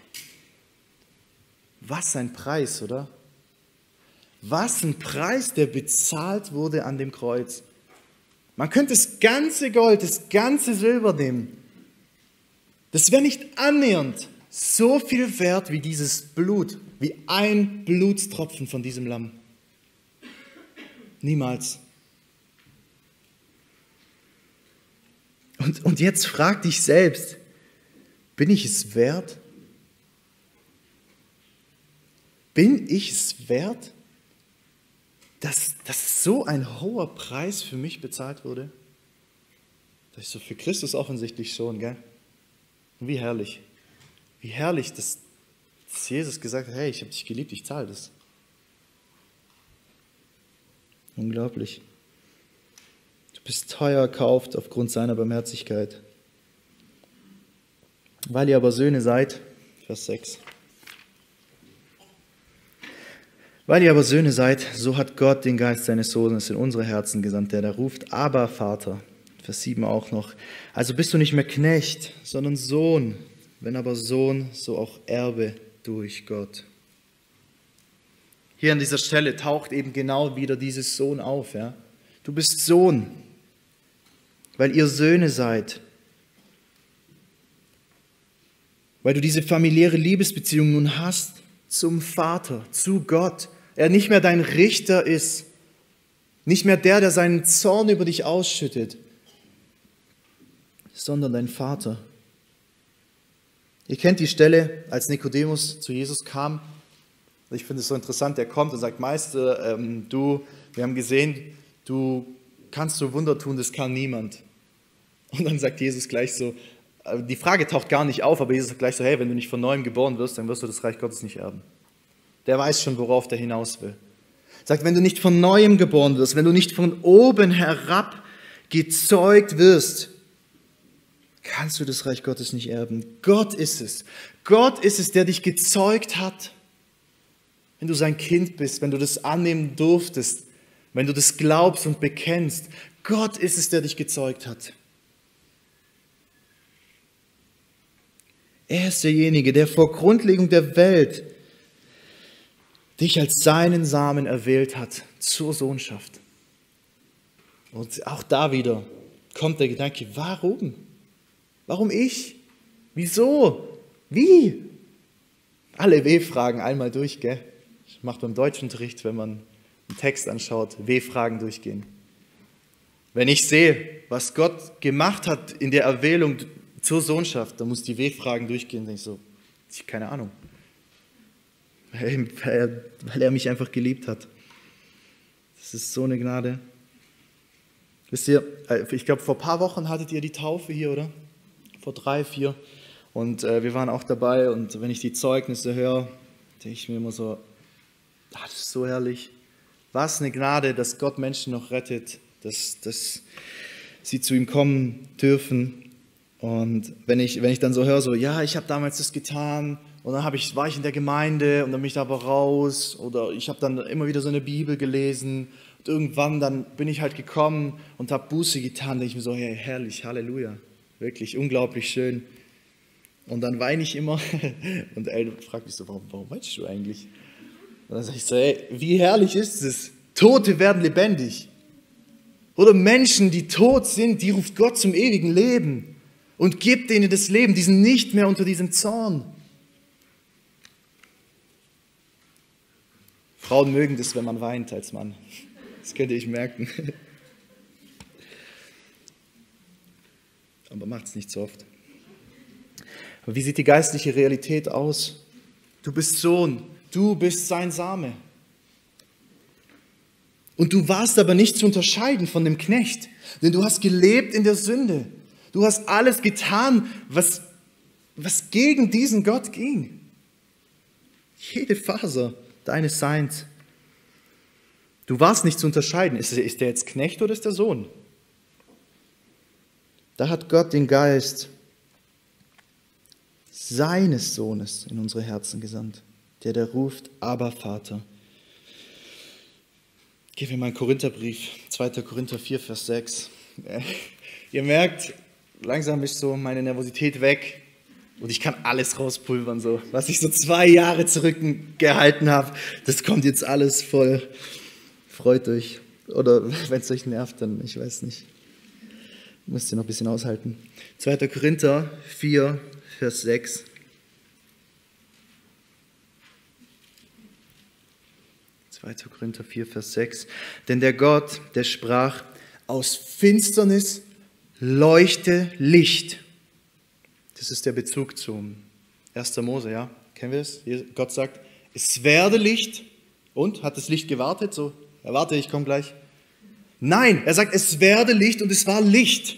S2: Was ein Preis, oder? Was ein Preis, der bezahlt wurde an dem Kreuz. Man könnte das ganze Gold, das ganze Silber nehmen. Das wäre nicht annähernd so viel wert wie dieses Blut, wie ein Blutstropfen von diesem Lamm. Niemals. Und jetzt frag dich selbst, bin ich es wert? Bin ich es wert, dass so ein hoher Preis für mich bezahlt wurde? Das ist so für Christus offensichtlich schon, gell? Und wie herrlich. Wie herrlich, dass Jesus gesagt hat, hey, ich habe dich geliebt, ich zahle das. Unglaublich. Du bist teuer erkauft aufgrund seiner Barmherzigkeit. Weil ihr aber Söhne seid, Vers 6. Weil ihr aber Söhne seid, so hat Gott den Geist seines Sohnes in unsere Herzen gesandt, der da ruft, aber Vater. Vers 7 auch noch. Also bist du nicht mehr Knecht, sondern Sohn. Wenn aber Sohn, so auch Erbe durch Gott. Hier an dieser Stelle taucht eben genau wieder dieses Sohn auf. Ja? Du bist Sohn, weil ihr Söhne seid. Weil du diese familiäre Liebesbeziehung nun hast zum Vater, zu Gott. Er nicht mehr dein Richter ist, nicht mehr der seinen Zorn über dich ausschüttet, sondern dein Vater. Ihr kennt die Stelle, als Nikodemus zu Jesus kam. Ich finde es so interessant, er kommt und sagt, Meister, wir haben gesehen, du kannst so Wunder tun, das kann niemand. Und dann sagt Jesus gleich so, die Frage taucht gar nicht auf, aber Jesus sagt gleich so, hey, wenn du nicht von Neuem geboren wirst, dann wirst du das Reich Gottes nicht erben. Der weiß schon, worauf der hinaus will. Er sagt, wenn du nicht von Neuem geboren wirst, wenn du nicht von oben herab gezeugt wirst, kannst du das Reich Gottes nicht erben. Gott ist es. Gott ist es, der dich gezeugt hat. Wenn du sein Kind bist, wenn du das annehmen durftest, wenn du das glaubst und bekennst, Gott ist es, der dich gezeugt hat. Er ist derjenige, der vor Grundlegung der Welt dich als seinen Samen erwählt hat zur Sohnschaft. Und auch da wieder kommt der Gedanke, warum? Warum ich? Wieso? Wie? Alle W-Fragen einmal durch, gell? Das macht beim Deutschunterricht, wenn man einen Text anschaut, W-Fragen durchgehen. Wenn ich sehe, was Gott gemacht hat in der Erwählung zur Sohnschaft, dann muss die W-Fragen durchgehen, denke ich so, ich habe keine Ahnung. Weil er mich einfach geliebt hat. Das ist so eine Gnade. Wisst ihr, ich glaube, vor ein paar Wochen hattet ihr die Taufe hier, oder? Vor 3, 4. Und wir waren auch dabei. Und wenn ich die Zeugnisse höre, denke ich mir immer so, das ist so herrlich. Was eine Gnade, dass Gott Menschen noch rettet, dass sie zu ihm kommen dürfen. Und wenn ich dann so höre, so, ja, ich habe damals das getan und dann war ich in der Gemeinde und dann bin ich da aber raus oder ich habe dann immer wieder so eine Bibel gelesen und irgendwann dann bin ich halt gekommen und habe Buße getan, denke ich mir so, hey, herrlich, Halleluja, wirklich unglaublich schön. Und dann weine ich immer und El fragt mich so, warum weinst du eigentlich? Und dann sage ich so, hey, wie herrlich ist es, Tote werden lebendig. Oder Menschen, die tot sind, die ruft Gott zum ewigen Leben und gibt denen das Leben, die sind nicht mehr unter diesem Zorn. Frauen mögen das, wenn man weint als Mann. Das könnte ich merken. aber macht es nicht so oft. Aber wie sieht die geistliche Realität aus? Du bist Sohn, du bist sein Same. Und du warst aber nicht zu unterscheiden von dem Knecht, denn du hast gelebt in der Sünde. Du hast alles getan, was gegen diesen Gott ging. Jede Faser deines Seins. Du warst nicht zu unterscheiden. Ist der jetzt Knecht oder ist der Sohn? Da hat Gott den Geist seines Sohnes in unsere Herzen gesandt, der ruft, Abba, Vater. Gehen wir mal in Korintherbrief, 2. Korinther 4, Vers 6. Ihr merkt, langsam ist so meine Nervosität weg und ich kann alles rauspulvern, so. Was ich so 2 Jahre zurückgehalten habe, das kommt jetzt alles voll. Freut euch. Oder wenn es euch nervt, dann, ich weiß nicht. Müsst ihr noch ein bisschen aushalten. 2. Korinther 4, Vers 6. 2. Korinther 4, Vers 6. Denn der Gott, der sprach, aus Finsternis leuchte Licht. Das ist der Bezug zum 1. Mose, ja? Kennen wir das? Gott sagt, es werde Licht. Und? Hat das Licht gewartet? So, warte, ich komme gleich. Nein, er sagt, es werde Licht und es war Licht.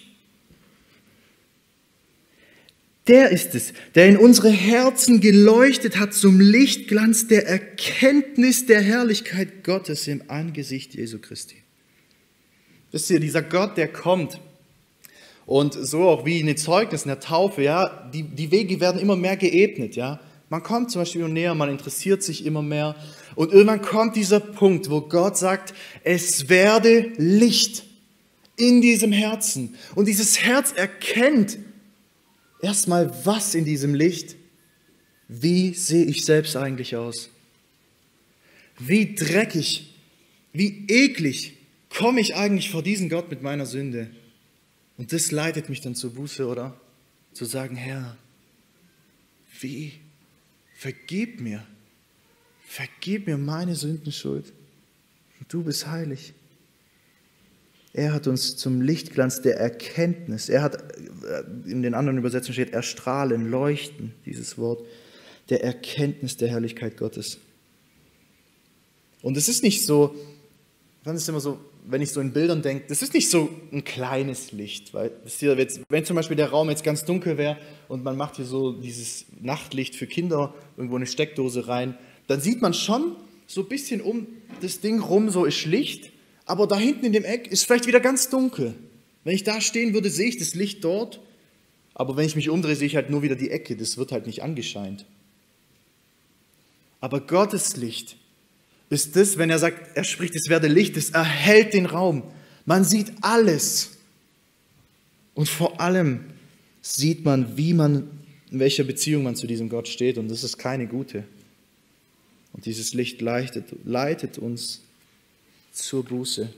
S2: Der ist es, der in unsere Herzen geleuchtet hat zum Lichtglanz der Erkenntnis der Herrlichkeit Gottes im Angesicht Jesu Christi. Wisst ihr, dieser Gott, der kommt und so auch wie in den Zeugnissen der Taufe, ja, die Wege werden immer mehr geebnet, ja. Man kommt zum Beispiel näher, man interessiert sich immer mehr und irgendwann kommt dieser Punkt, wo Gott sagt, es werde Licht in diesem Herzen und dieses Herz erkennt erstmal, was in diesem Licht, wie sehe ich selbst eigentlich aus? Wie dreckig, wie eklig komme ich eigentlich vor diesen Gott mit meiner Sünde? Und das leitet mich dann zur Buße, oder? Zu sagen, Herr, wie? Vergib mir meine Sündenschuld. Du bist heilig. Er hat uns zum Lichtglanz der Erkenntnis, er hat, in den anderen Übersetzungen steht, erstrahlen, leuchten, dieses Wort, der Erkenntnis der Herrlichkeit Gottes. Und es ist nicht so, dann ist immer so, wenn ich so in Bildern denke, das ist nicht so ein kleines Licht, weil, wenn zum Beispiel der Raum jetzt ganz dunkel wäre und man macht hier so dieses Nachtlicht für Kinder, irgendwo eine Steckdose rein, dann sieht man schon so ein bisschen um das Ding rum, so ist Licht, aber da hinten in dem Eck ist vielleicht wieder ganz dunkel. Wenn ich da stehen würde, sehe ich das Licht dort, aber wenn ich mich umdrehe, sehe ich halt nur wieder die Ecke, das wird halt nicht angescheint. Aber Gottes Licht ist das, wenn er sagt, er spricht, es werde Licht, es erhellt den Raum. Man sieht alles. Und vor allem sieht man, in welcher Beziehung man zu diesem Gott steht. Und das ist keine gute. Und dieses Licht leitet uns zur Buße.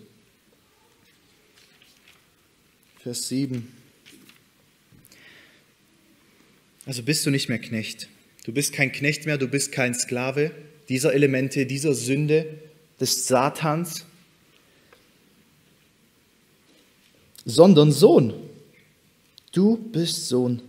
S2: Vers 7. Also bist du nicht mehr Knecht. Du bist kein Knecht mehr, du bist kein Sklave dieser Elemente, dieser Sünde, des Satans, sondern Sohn. Du bist Sohn.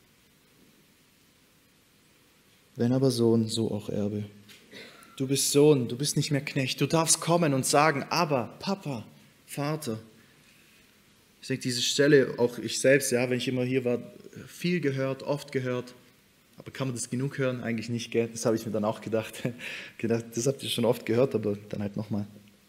S2: Wenn aber Sohn, so auch Erbe. Du bist Sohn, du bist nicht mehr Knecht. Du darfst kommen und sagen, aber Papa, Vater. Ich denke, diese Stelle, auch ich selbst, ja, wenn ich immer hier war, viel gehört, oft gehört. Aber kann man das genug hören? Eigentlich nicht, gell? Das habe ich mir dann auch gedacht. Das habt ihr schon oft gehört, aber dann halt nochmal.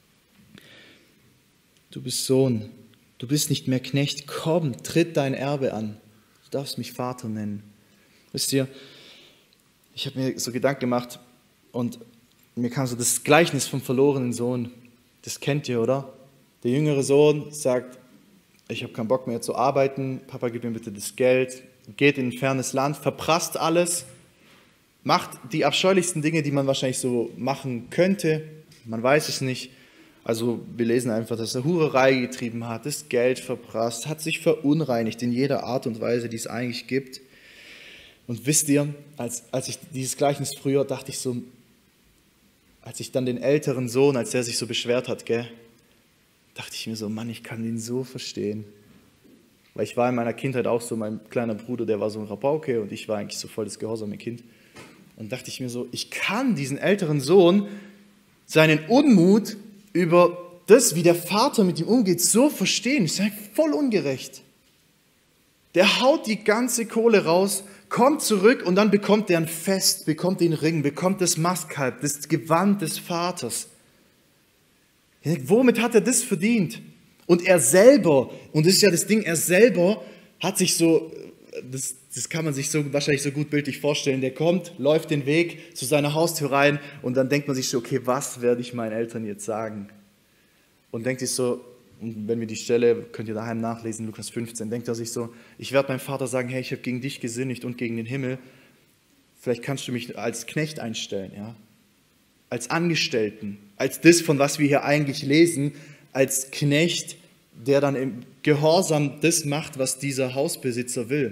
S2: Du bist Sohn, du bist nicht mehr Knecht. Komm, tritt dein Erbe an. Du darfst mich Vater nennen. Wisst ihr, ich habe mir so Gedanken gemacht und mir kam so das Gleichnis vom verlorenen Sohn. Das kennt ihr, oder? Der jüngere Sohn sagt, ich habe keinen Bock mehr zu arbeiten, Papa, gib mir bitte das Geld. Geht in ein fernes Land, verprasst alles, macht die abscheulichsten Dinge, die man wahrscheinlich so machen könnte. Man weiß es nicht. Also wir lesen einfach, dass er Hurerei getrieben hat, das Geld verprasst, hat sich verunreinigt in jeder Art und Weise, die es eigentlich gibt. Und wisst ihr, als ich dieses Gleichnis früher, dachte ich so, als ich dann den älteren Sohn, als der sich so beschwert hat, dachte ich mir so, Mann, ich kann ihn so verstehen. Weil ich war in meiner Kindheit auch so, mein kleiner Bruder, der war so ein Rabauke und ich war eigentlich so voll das gehorsame Kind. Und dachte ich mir so, ich kann diesen älteren Sohn, seinen Unmut über das, wie der Vater mit ihm umgeht, so verstehen. Das ist halt voll ungerecht. Der haut die ganze Kohle raus, kommt zurück und dann bekommt er ein Fest, bekommt den Ring, bekommt das Mastkalb, das Gewand des Vaters. Womit hat er das verdient? Und er selber, und das ist ja das Ding, er selber hat sich so, das kann man sich so wahrscheinlich so gut bildlich vorstellen, der kommt, läuft den Weg zu seiner Haustür rein und dann denkt man sich so, okay, was werde ich meinen Eltern jetzt sagen? Und denkt sich so, und wenn wir die Stelle, könnt ihr daheim nachlesen, Lukas 15, denkt er sich so, ich werde meinem Vater sagen, hey, ich habe gegen dich gesündigt und gegen den Himmel, vielleicht kannst du mich als Knecht einstellen, ja? Als Angestellten, als das, von was wir hier eigentlich lesen, als Knecht, der dann im Gehorsam das macht, was dieser Hausbesitzer will.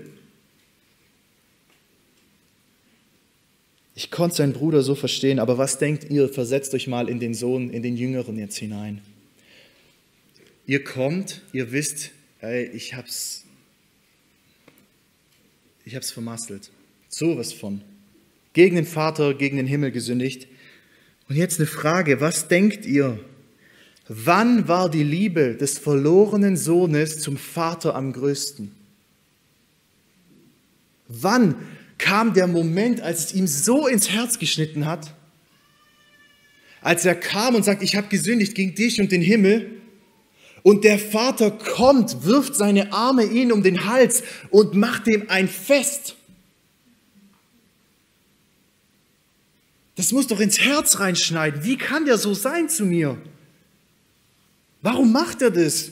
S2: Ich konnte seinen Bruder so verstehen, aber was denkt ihr? Versetzt euch mal in den Sohn, in den Jüngeren jetzt hinein. Ihr kommt, ihr wisst, ey, ich hab's vermasselt. Sowas von. Gegen den Vater, gegen den Himmel gesündigt. Und jetzt eine Frage, was denkt ihr? Wann war die Liebe des verlorenen Sohnes zum Vater am größten? Wann kam der Moment, als es ihm so ins Herz geschnitten hat? Als er kam und sagt, ich habe gesündigt gegen dich und den Himmel. Und der Vater kommt, wirft seine Arme ihm um den Hals und macht ihm ein Fest. Das muss doch ins Herz reinschneiden. Wie kann der so sein zu mir? Warum macht er das?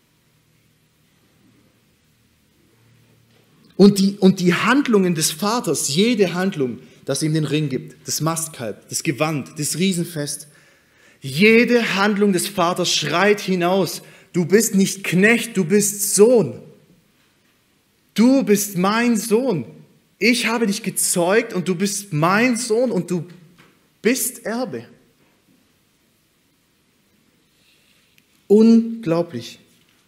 S2: Und die Handlungen des Vaters, jede Handlung, dass ihm den Ring gibt, das Mastkalb, das Gewand, das Riesenfest, jede Handlung des Vaters schreit hinaus, du bist nicht Knecht, du bist Sohn. Du bist mein Sohn. Ich habe dich gezeugt und du bist mein Sohn und du bist Erbe. Unglaublich.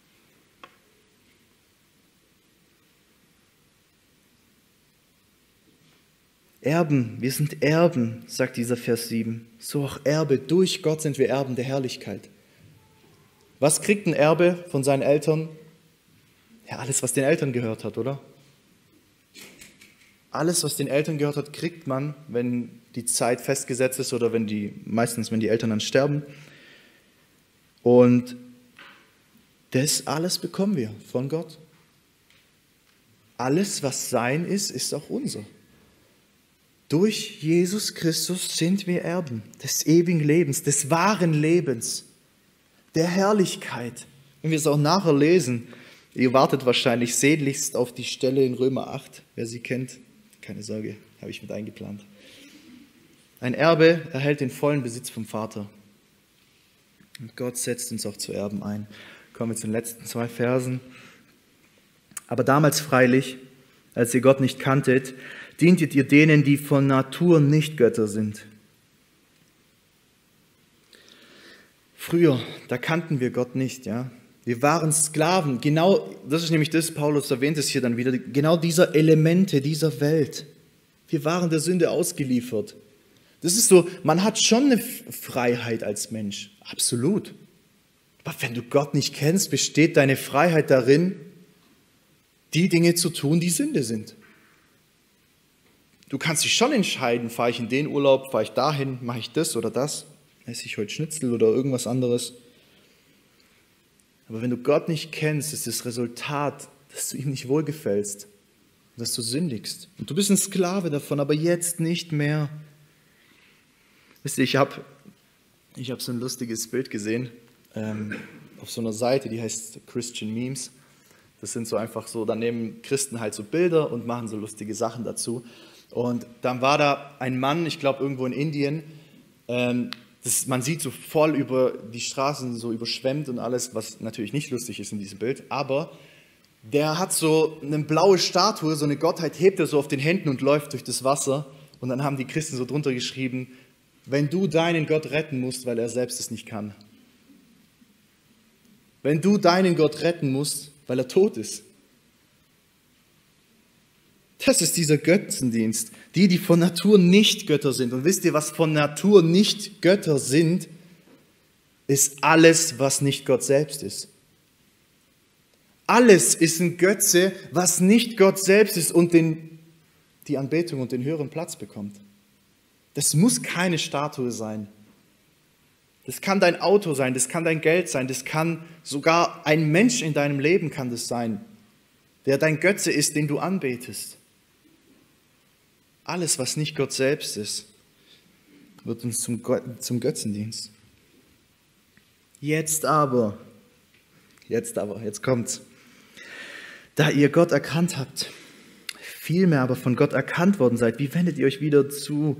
S2: Erben, wir sind Erben, sagt dieser Vers 7. So auch Erbe, durch Gott sind wir Erben der Herrlichkeit. Was kriegt ein Erbe von seinen Eltern? Ja, alles, was den Eltern gehört hat, oder? Alles, was den Eltern gehört hat, kriegt man, wenn die Zeit festgesetzt ist oder meistens, wenn die Eltern dann sterben. Und das alles bekommen wir von Gott. Alles, was sein ist, ist auch unser. Durch Jesus Christus sind wir Erben des ewigen Lebens, des wahren Lebens, der Herrlichkeit. Wenn wir es auch nachher lesen, ihr wartet wahrscheinlich sehnlichst auf die Stelle in Römer 8, wer sie kennt, keine Sorge, habe ich mit eingeplant. Ein Erbe erhält den vollen Besitz vom Vater. Und Gott setzt uns auch zu Erben ein. Kommen wir zu den letzten 2 Versen. Aber damals freilich, als ihr Gott nicht kanntet, dientet ihr denen, die von Natur nicht Götter sind. Früher, da kannten wir Gott nicht, ja. Wir waren Sklaven, genau, das ist nämlich das, Paulus erwähnt es hier dann wieder, genau dieser Elemente dieser Welt. Wir waren der Sünde ausgeliefert. Das ist so, man hat schon eine Freiheit als Mensch, absolut. Aber wenn du Gott nicht kennst, besteht deine Freiheit darin, die Dinge zu tun, die Sünde sind. Du kannst dich schon entscheiden, fahre ich in den Urlaub, fahre ich dahin, mache ich das oder das, esse ich heute Schnitzel oder irgendwas anderes. Aber wenn du Gott nicht kennst, ist das Resultat, dass du ihm nicht wohlgefällst, dass du sündigst. Und du bist ein Sklave davon, aber jetzt nicht mehr. Wisst ihr, ich hab so ein lustiges Bild gesehen auf so einer Seite, die heißt Christian Memes. Das sind so einfach so, da nehmen Christen halt so Bilder und machen so lustige Sachen dazu. Und dann war da ein Mann, ich glaube irgendwo in Indien, man sieht so voll über die Straßen so überschwemmt und alles, was natürlich nicht lustig ist in diesem Bild, aber der hat so eine blaue Statue, so eine Gottheit, hebt er so auf den Händen und läuft durch das Wasser und dann haben die Christen so drunter geschrieben, wenn du deinen Gott retten musst, weil er selbst es nicht kann. Wenn du deinen Gott retten musst, weil er tot ist. Das ist dieser Götzendienst. Die von Natur nicht Götter sind. Und wisst ihr, was von Natur nicht Götter sind? Ist alles, was nicht Gott selbst ist. Alles ist ein Götze, was nicht Gott selbst ist und die Anbetung und den höheren Platz bekommt. Das muss keine Statue sein. Das kann dein Auto sein, das kann dein Geld sein, das kann sogar ein Mensch in deinem Leben kann das sein, der dein Götze ist, den du anbetest. Alles, was nicht Gott selbst ist, wird uns zum Götzendienst. Jetzt kommt's. Da ihr Gott erkannt habt, vielmehr aber von Gott erkannt worden seid, wie wendet ihr euch wieder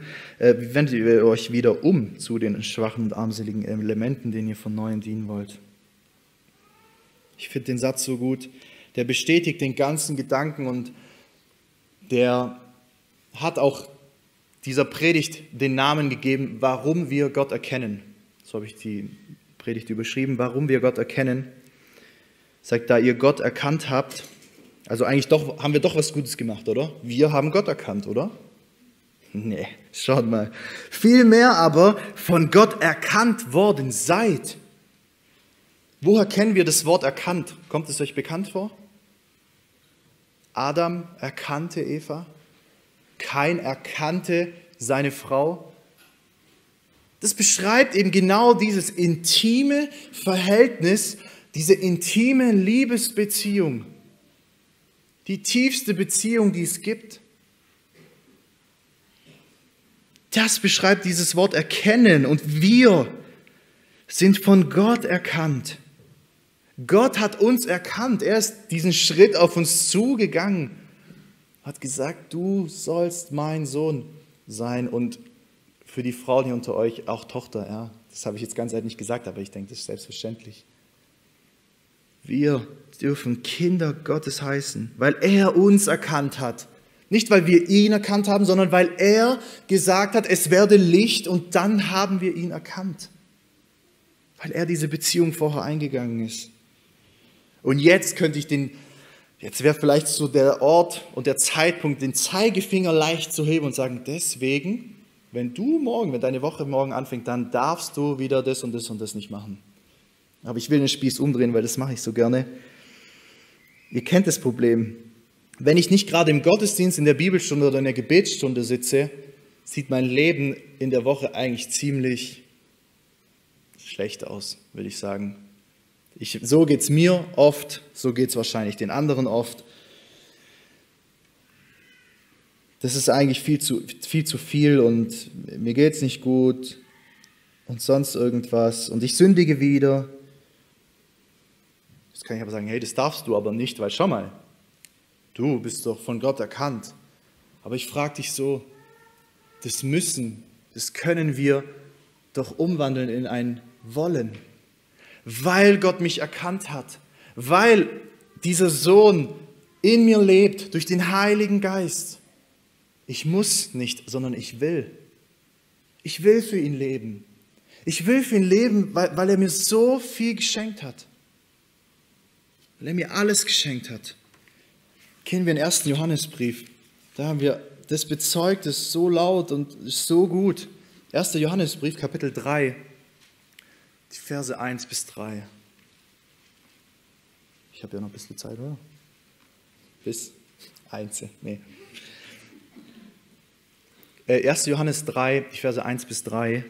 S2: um zu den schwachen und armseligen Elementen, denen ihr von Neuem dienen wollt? Ich finde den Satz so gut, der bestätigt den ganzen Gedanken und der hat auch dieser Predigt den Namen gegeben, warum wir Gott erkennen. So habe ich die Predigt überschrieben, warum wir Gott erkennen. Sagt, da ihr Gott erkannt habt, also eigentlich haben wir doch was Gutes gemacht, oder? Wir haben Gott erkannt, oder? Nee, schaut mal. Vielmehr aber von Gott erkannt worden seid. Woher kennen wir das Wort erkannt? Kommt es euch bekannt vor? Adam erkannte Eva. Kain erkannte seine Frau. Das beschreibt eben genau dieses intime Verhältnis, diese intime Liebesbeziehung. Die tiefste Beziehung, die es gibt. Das beschreibt dieses Wort erkennen und wir sind von Gott erkannt. Gott hat uns erkannt. Er ist diesen Schritt auf uns zugegangen. Hat gesagt, du sollst mein Sohn sein und für die Frauen hier unter euch auch Tochter. Ja, das habe ich jetzt ganz ehrlich nicht gesagt, aber ich denke, das ist selbstverständlich. Wir dürfen Kinder Gottes heißen, weil er uns erkannt hat. Nicht, weil wir ihn erkannt haben, sondern weil er gesagt hat, es werde Licht und dann haben wir ihn erkannt. Weil er diese Beziehung vorher eingegangen ist. Und jetzt wäre vielleicht so der Ort und der Zeitpunkt, den Zeigefinger leicht zu heben und sagen, deswegen, wenn deine Woche morgen anfängt, dann darfst du wieder das und das und das nicht machen. Aber ich will den Spieß umdrehen, weil das mache ich so gerne. Ihr kennt das Problem. Wenn ich nicht gerade im Gottesdienst, in der Bibelstunde oder in der Gebetsstunde sitze, sieht mein Leben in der Woche eigentlich ziemlich schlecht aus, will ich sagen. So geht es mir oft, so geht es wahrscheinlich den anderen oft. Das ist eigentlich viel zu viel und mir geht es nicht gut und sonst irgendwas und ich sündige wieder. Jetzt kann ich aber sagen, hey, das darfst du aber nicht, weil schau mal, du bist doch von Gott erkannt. Aber ich frage dich so, das können wir doch umwandeln in ein Wollen. Weil Gott mich erkannt hat, weil dieser Sohn in mir lebt durch den Heiligen Geist. Ich muss nicht, sondern ich will. Ich will für ihn leben. Ich will für ihn leben, weil er mir so viel geschenkt hat. Weil er mir alles geschenkt hat. Kennen wir den 1. Johannesbrief. Da haben wir das bezeugt, das ist so laut und ist so gut. 1. Johannesbrief, Kapitel 3, die Verse 1 bis 3. Ich habe ja noch ein bisschen Zeit, oder? Bis 1. Nee. 1. Johannes 3, die Verse 1 bis 3.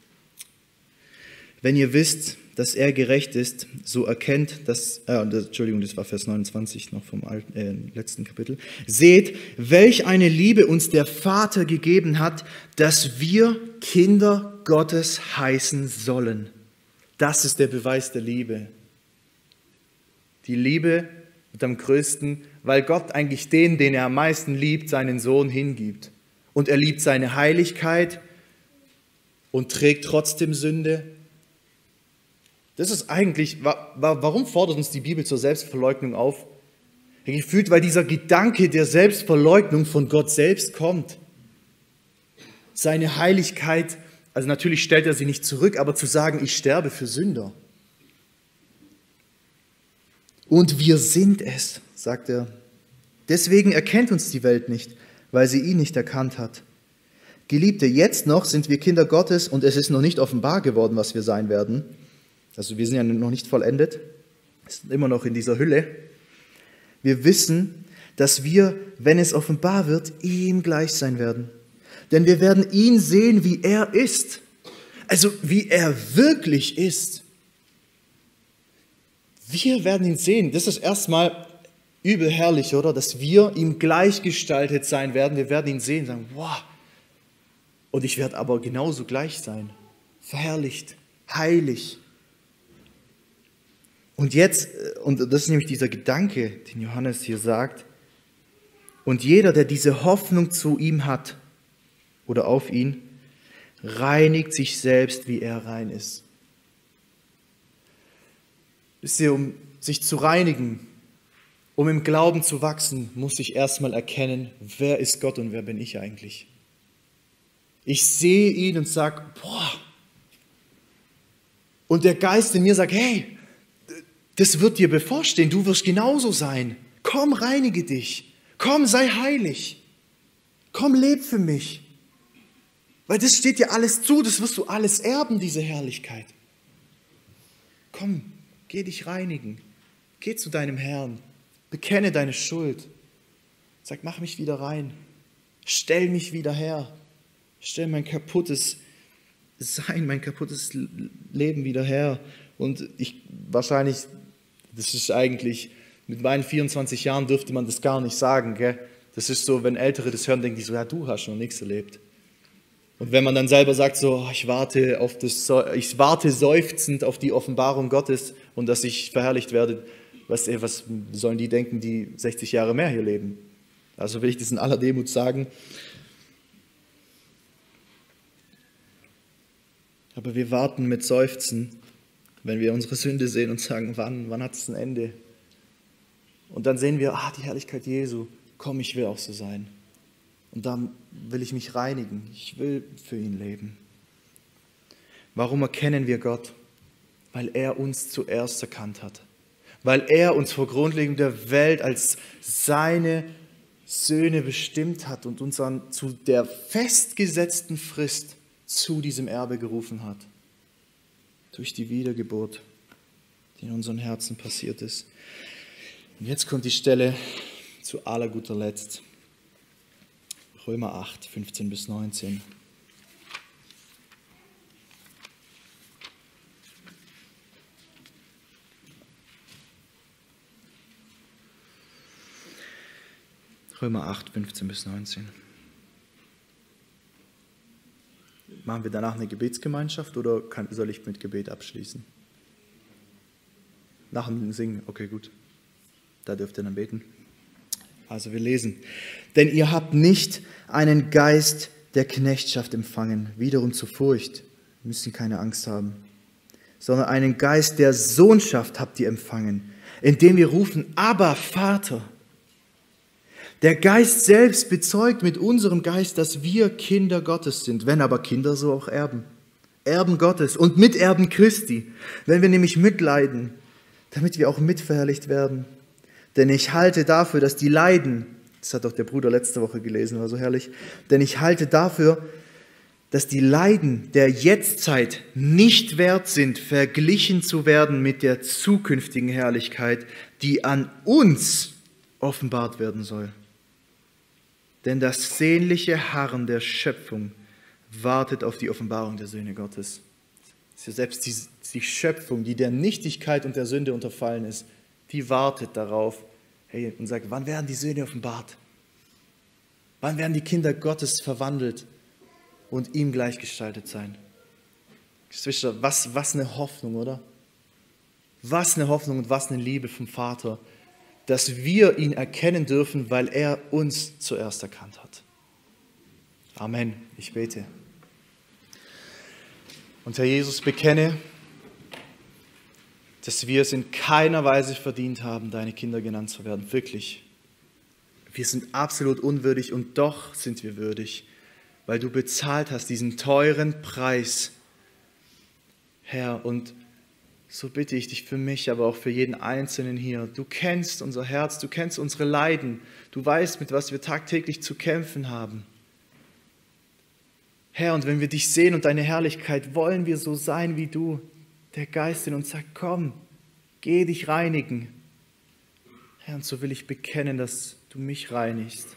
S2: Wenn ihr wisst, dass er gerecht ist, so erkennt, Entschuldigung, das war Vers 29 noch vom letzten Kapitel. Seht, welch eine Liebe uns der Vater gegeben hat, dass wir Kinder Gottes heißen sollen. Das ist der Beweis der Liebe. Die Liebe wird am größten, weil Gott eigentlich den er am meisten liebt, seinen Sohn hingibt. Und er liebt seine Heiligkeit und trägt trotzdem Sünde. Das ist eigentlich, warum fordert uns die Bibel zur Selbstverleugnung auf? Gefühlt, weil dieser Gedanke der Selbstverleugnung von Gott selbst kommt. Seine Heiligkeit, also natürlich stellt er sie nicht zurück, aber zu sagen, ich sterbe für Sünder. Und wir sind es, sagt er. Deswegen erkennt uns die Welt nicht, weil sie ihn nicht erkannt hat. Geliebte, jetzt noch sind wir Kinder Gottes und es ist noch nicht offenbar geworden, was wir sein werden. Also wir sind ja noch nicht vollendet, wir sind immer noch in dieser Hülle. Wir wissen, dass wir, wenn es offenbar wird, ihm gleich sein werden. Denn wir werden ihn sehen, wie er ist. Also wie er wirklich ist. Wir werden ihn sehen. Das ist erstmal übel herrlich, oder? Dass wir ihm gleichgestaltet sein werden. Wir werden ihn sehen und sagen, wow. Und ich werde aber genauso gleich sein. Verherrlicht, heilig. Und jetzt, und das ist nämlich dieser Gedanke, den Johannes hier sagt, und jeder, der diese Hoffnung zu ihm hat oder auf ihn, reinigt sich selbst, wie er rein ist. Wisst ihr, um sich zu reinigen, um im Glauben zu wachsen, muss ich erstmal erkennen, wer ist Gott und wer bin ich eigentlich. Ich sehe ihn und sage, boah. Und der Geist in mir sagt, hey, das wird dir bevorstehen, du wirst genauso sein. Komm, reinige dich. Komm, sei heilig. Komm, leb für mich. Weil das steht dir alles zu, das wirst du alles erben, diese Herrlichkeit. Komm, geh dich reinigen. Geh zu deinem Herrn. Bekenne deine Schuld. Sag, mach mich wieder rein. Stell mich wieder her. Stell mein kaputtes Sein, mein kaputtes Leben wieder her. Und wahrscheinlich, das ist eigentlich, mit meinen 24 Jahren dürfte man das gar nicht sagen, gell? Das ist so, wenn Ältere das hören, denken die so, ja, du hast noch nichts erlebt. Und wenn man dann selber sagt, so, ich warte seufzend auf die Offenbarung Gottes und dass ich verherrlicht werde, was sollen die denken, die 60 Jahre mehr hier leben? Also will ich das in aller Demut sagen. Aber wir warten mit Seufzen, wenn wir unsere Sünde sehen und sagen, wann hat es ein Ende? Und dann sehen wir, die Herrlichkeit Jesu, komm, ich will auch so sein. Und dann will ich mich reinigen, ich will für ihn leben. Warum erkennen wir Gott? Weil er uns zuerst erkannt hat. Weil er uns vor Grundlegung der Welt als seine Söhne bestimmt hat und uns dann zu der festgesetzten Frist zu diesem Erbe gerufen hat. Durch die Wiedergeburt, die in unseren Herzen passiert ist. Und jetzt kommt die Stelle zu aller guter Letzt. Römer 8, 15 bis 19. Römer 8, 15 bis 19. Machen wir danach eine Gebetsgemeinschaft oder soll ich mit Gebet abschließen? Nach dem Singen, okay, gut. Da dürft ihr dann beten. Also wir lesen. Denn ihr habt nicht einen Geist der Knechtschaft empfangen, wiederum zur Furcht. Wir müssen keine Angst haben. Sondern einen Geist der Sohnschaft habt ihr empfangen, indem wir rufen, Abba, Vater. Der Geist selbst bezeugt mit unserem Geist, dass wir Kinder Gottes sind. Wenn aber Kinder, so auch Erben. Erben Gottes und Miterben Christi. Wenn wir nämlich mitleiden, damit wir auch mitverherrlicht werden. Denn ich halte dafür, dass die Leiden, das hat doch der Bruder letzte Woche gelesen, war so herrlich, denn ich halte dafür, dass die Leiden der Jetztzeit nicht wert sind, verglichen zu werden mit der zukünftigen Herrlichkeit, die an uns offenbart werden soll. Denn das sehnliche Harren der Schöpfung wartet auf die Offenbarung der Söhne Gottes. Das ist ja selbst die Schöpfung, die der Nichtigkeit und der Sünde unterfallen ist, die wartet darauf, hey, und sagt, wann werden die Söhne offenbart? Wann werden die Kinder Gottes verwandelt und ihm gleichgestaltet sein? Geschwister, was eine Hoffnung, oder? Was eine Hoffnung und was eine Liebe vom Vater, dass wir ihn erkennen dürfen, weil er uns zuerst erkannt hat. Amen. Ich bete. Und Herr Jesus, bekenne, dass wir es in keiner Weise verdient haben, deine Kinder genannt zu werden. Wirklich. Wir sind absolut unwürdig und doch sind wir würdig, weil du bezahlt hast diesen teuren Preis, Herr. Und so bitte ich dich für mich, aber auch für jeden Einzelnen hier. Du kennst unser Herz, du kennst unsere Leiden, du weißt, mit was wir tagtäglich zu kämpfen haben. Herr, und wenn wir dich sehen und deine Herrlichkeit, wollen wir so sein wie du. Der Geist in uns sagt, komm, geh dich reinigen. Herr, und so will ich bekennen, dass du mich reinigst.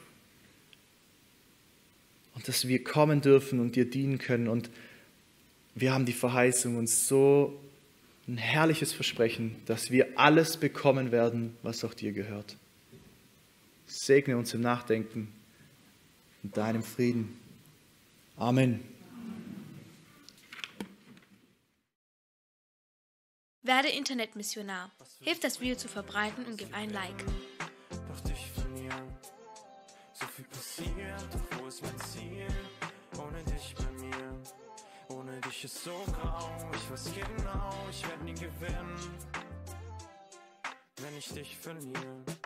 S2: Und dass wir kommen dürfen und dir dienen können. Und wir haben die Verheißung, uns so ein herrliches Versprechen, dass wir alles bekommen werden, was auch dir gehört. Segne uns im Nachdenken und deinem Frieden. Amen.
S3: Werde Internetmissionar. Hilf das Video zu verbreiten und gib ein Like.
S4: Doch dich verlieren, so viel passiert, doch wo ist mein Ziel? Ohne dich bei mir, ohne dich ist so grau. Ich weiß genau, ich werde nie gewinnen, wenn ich dich verliere.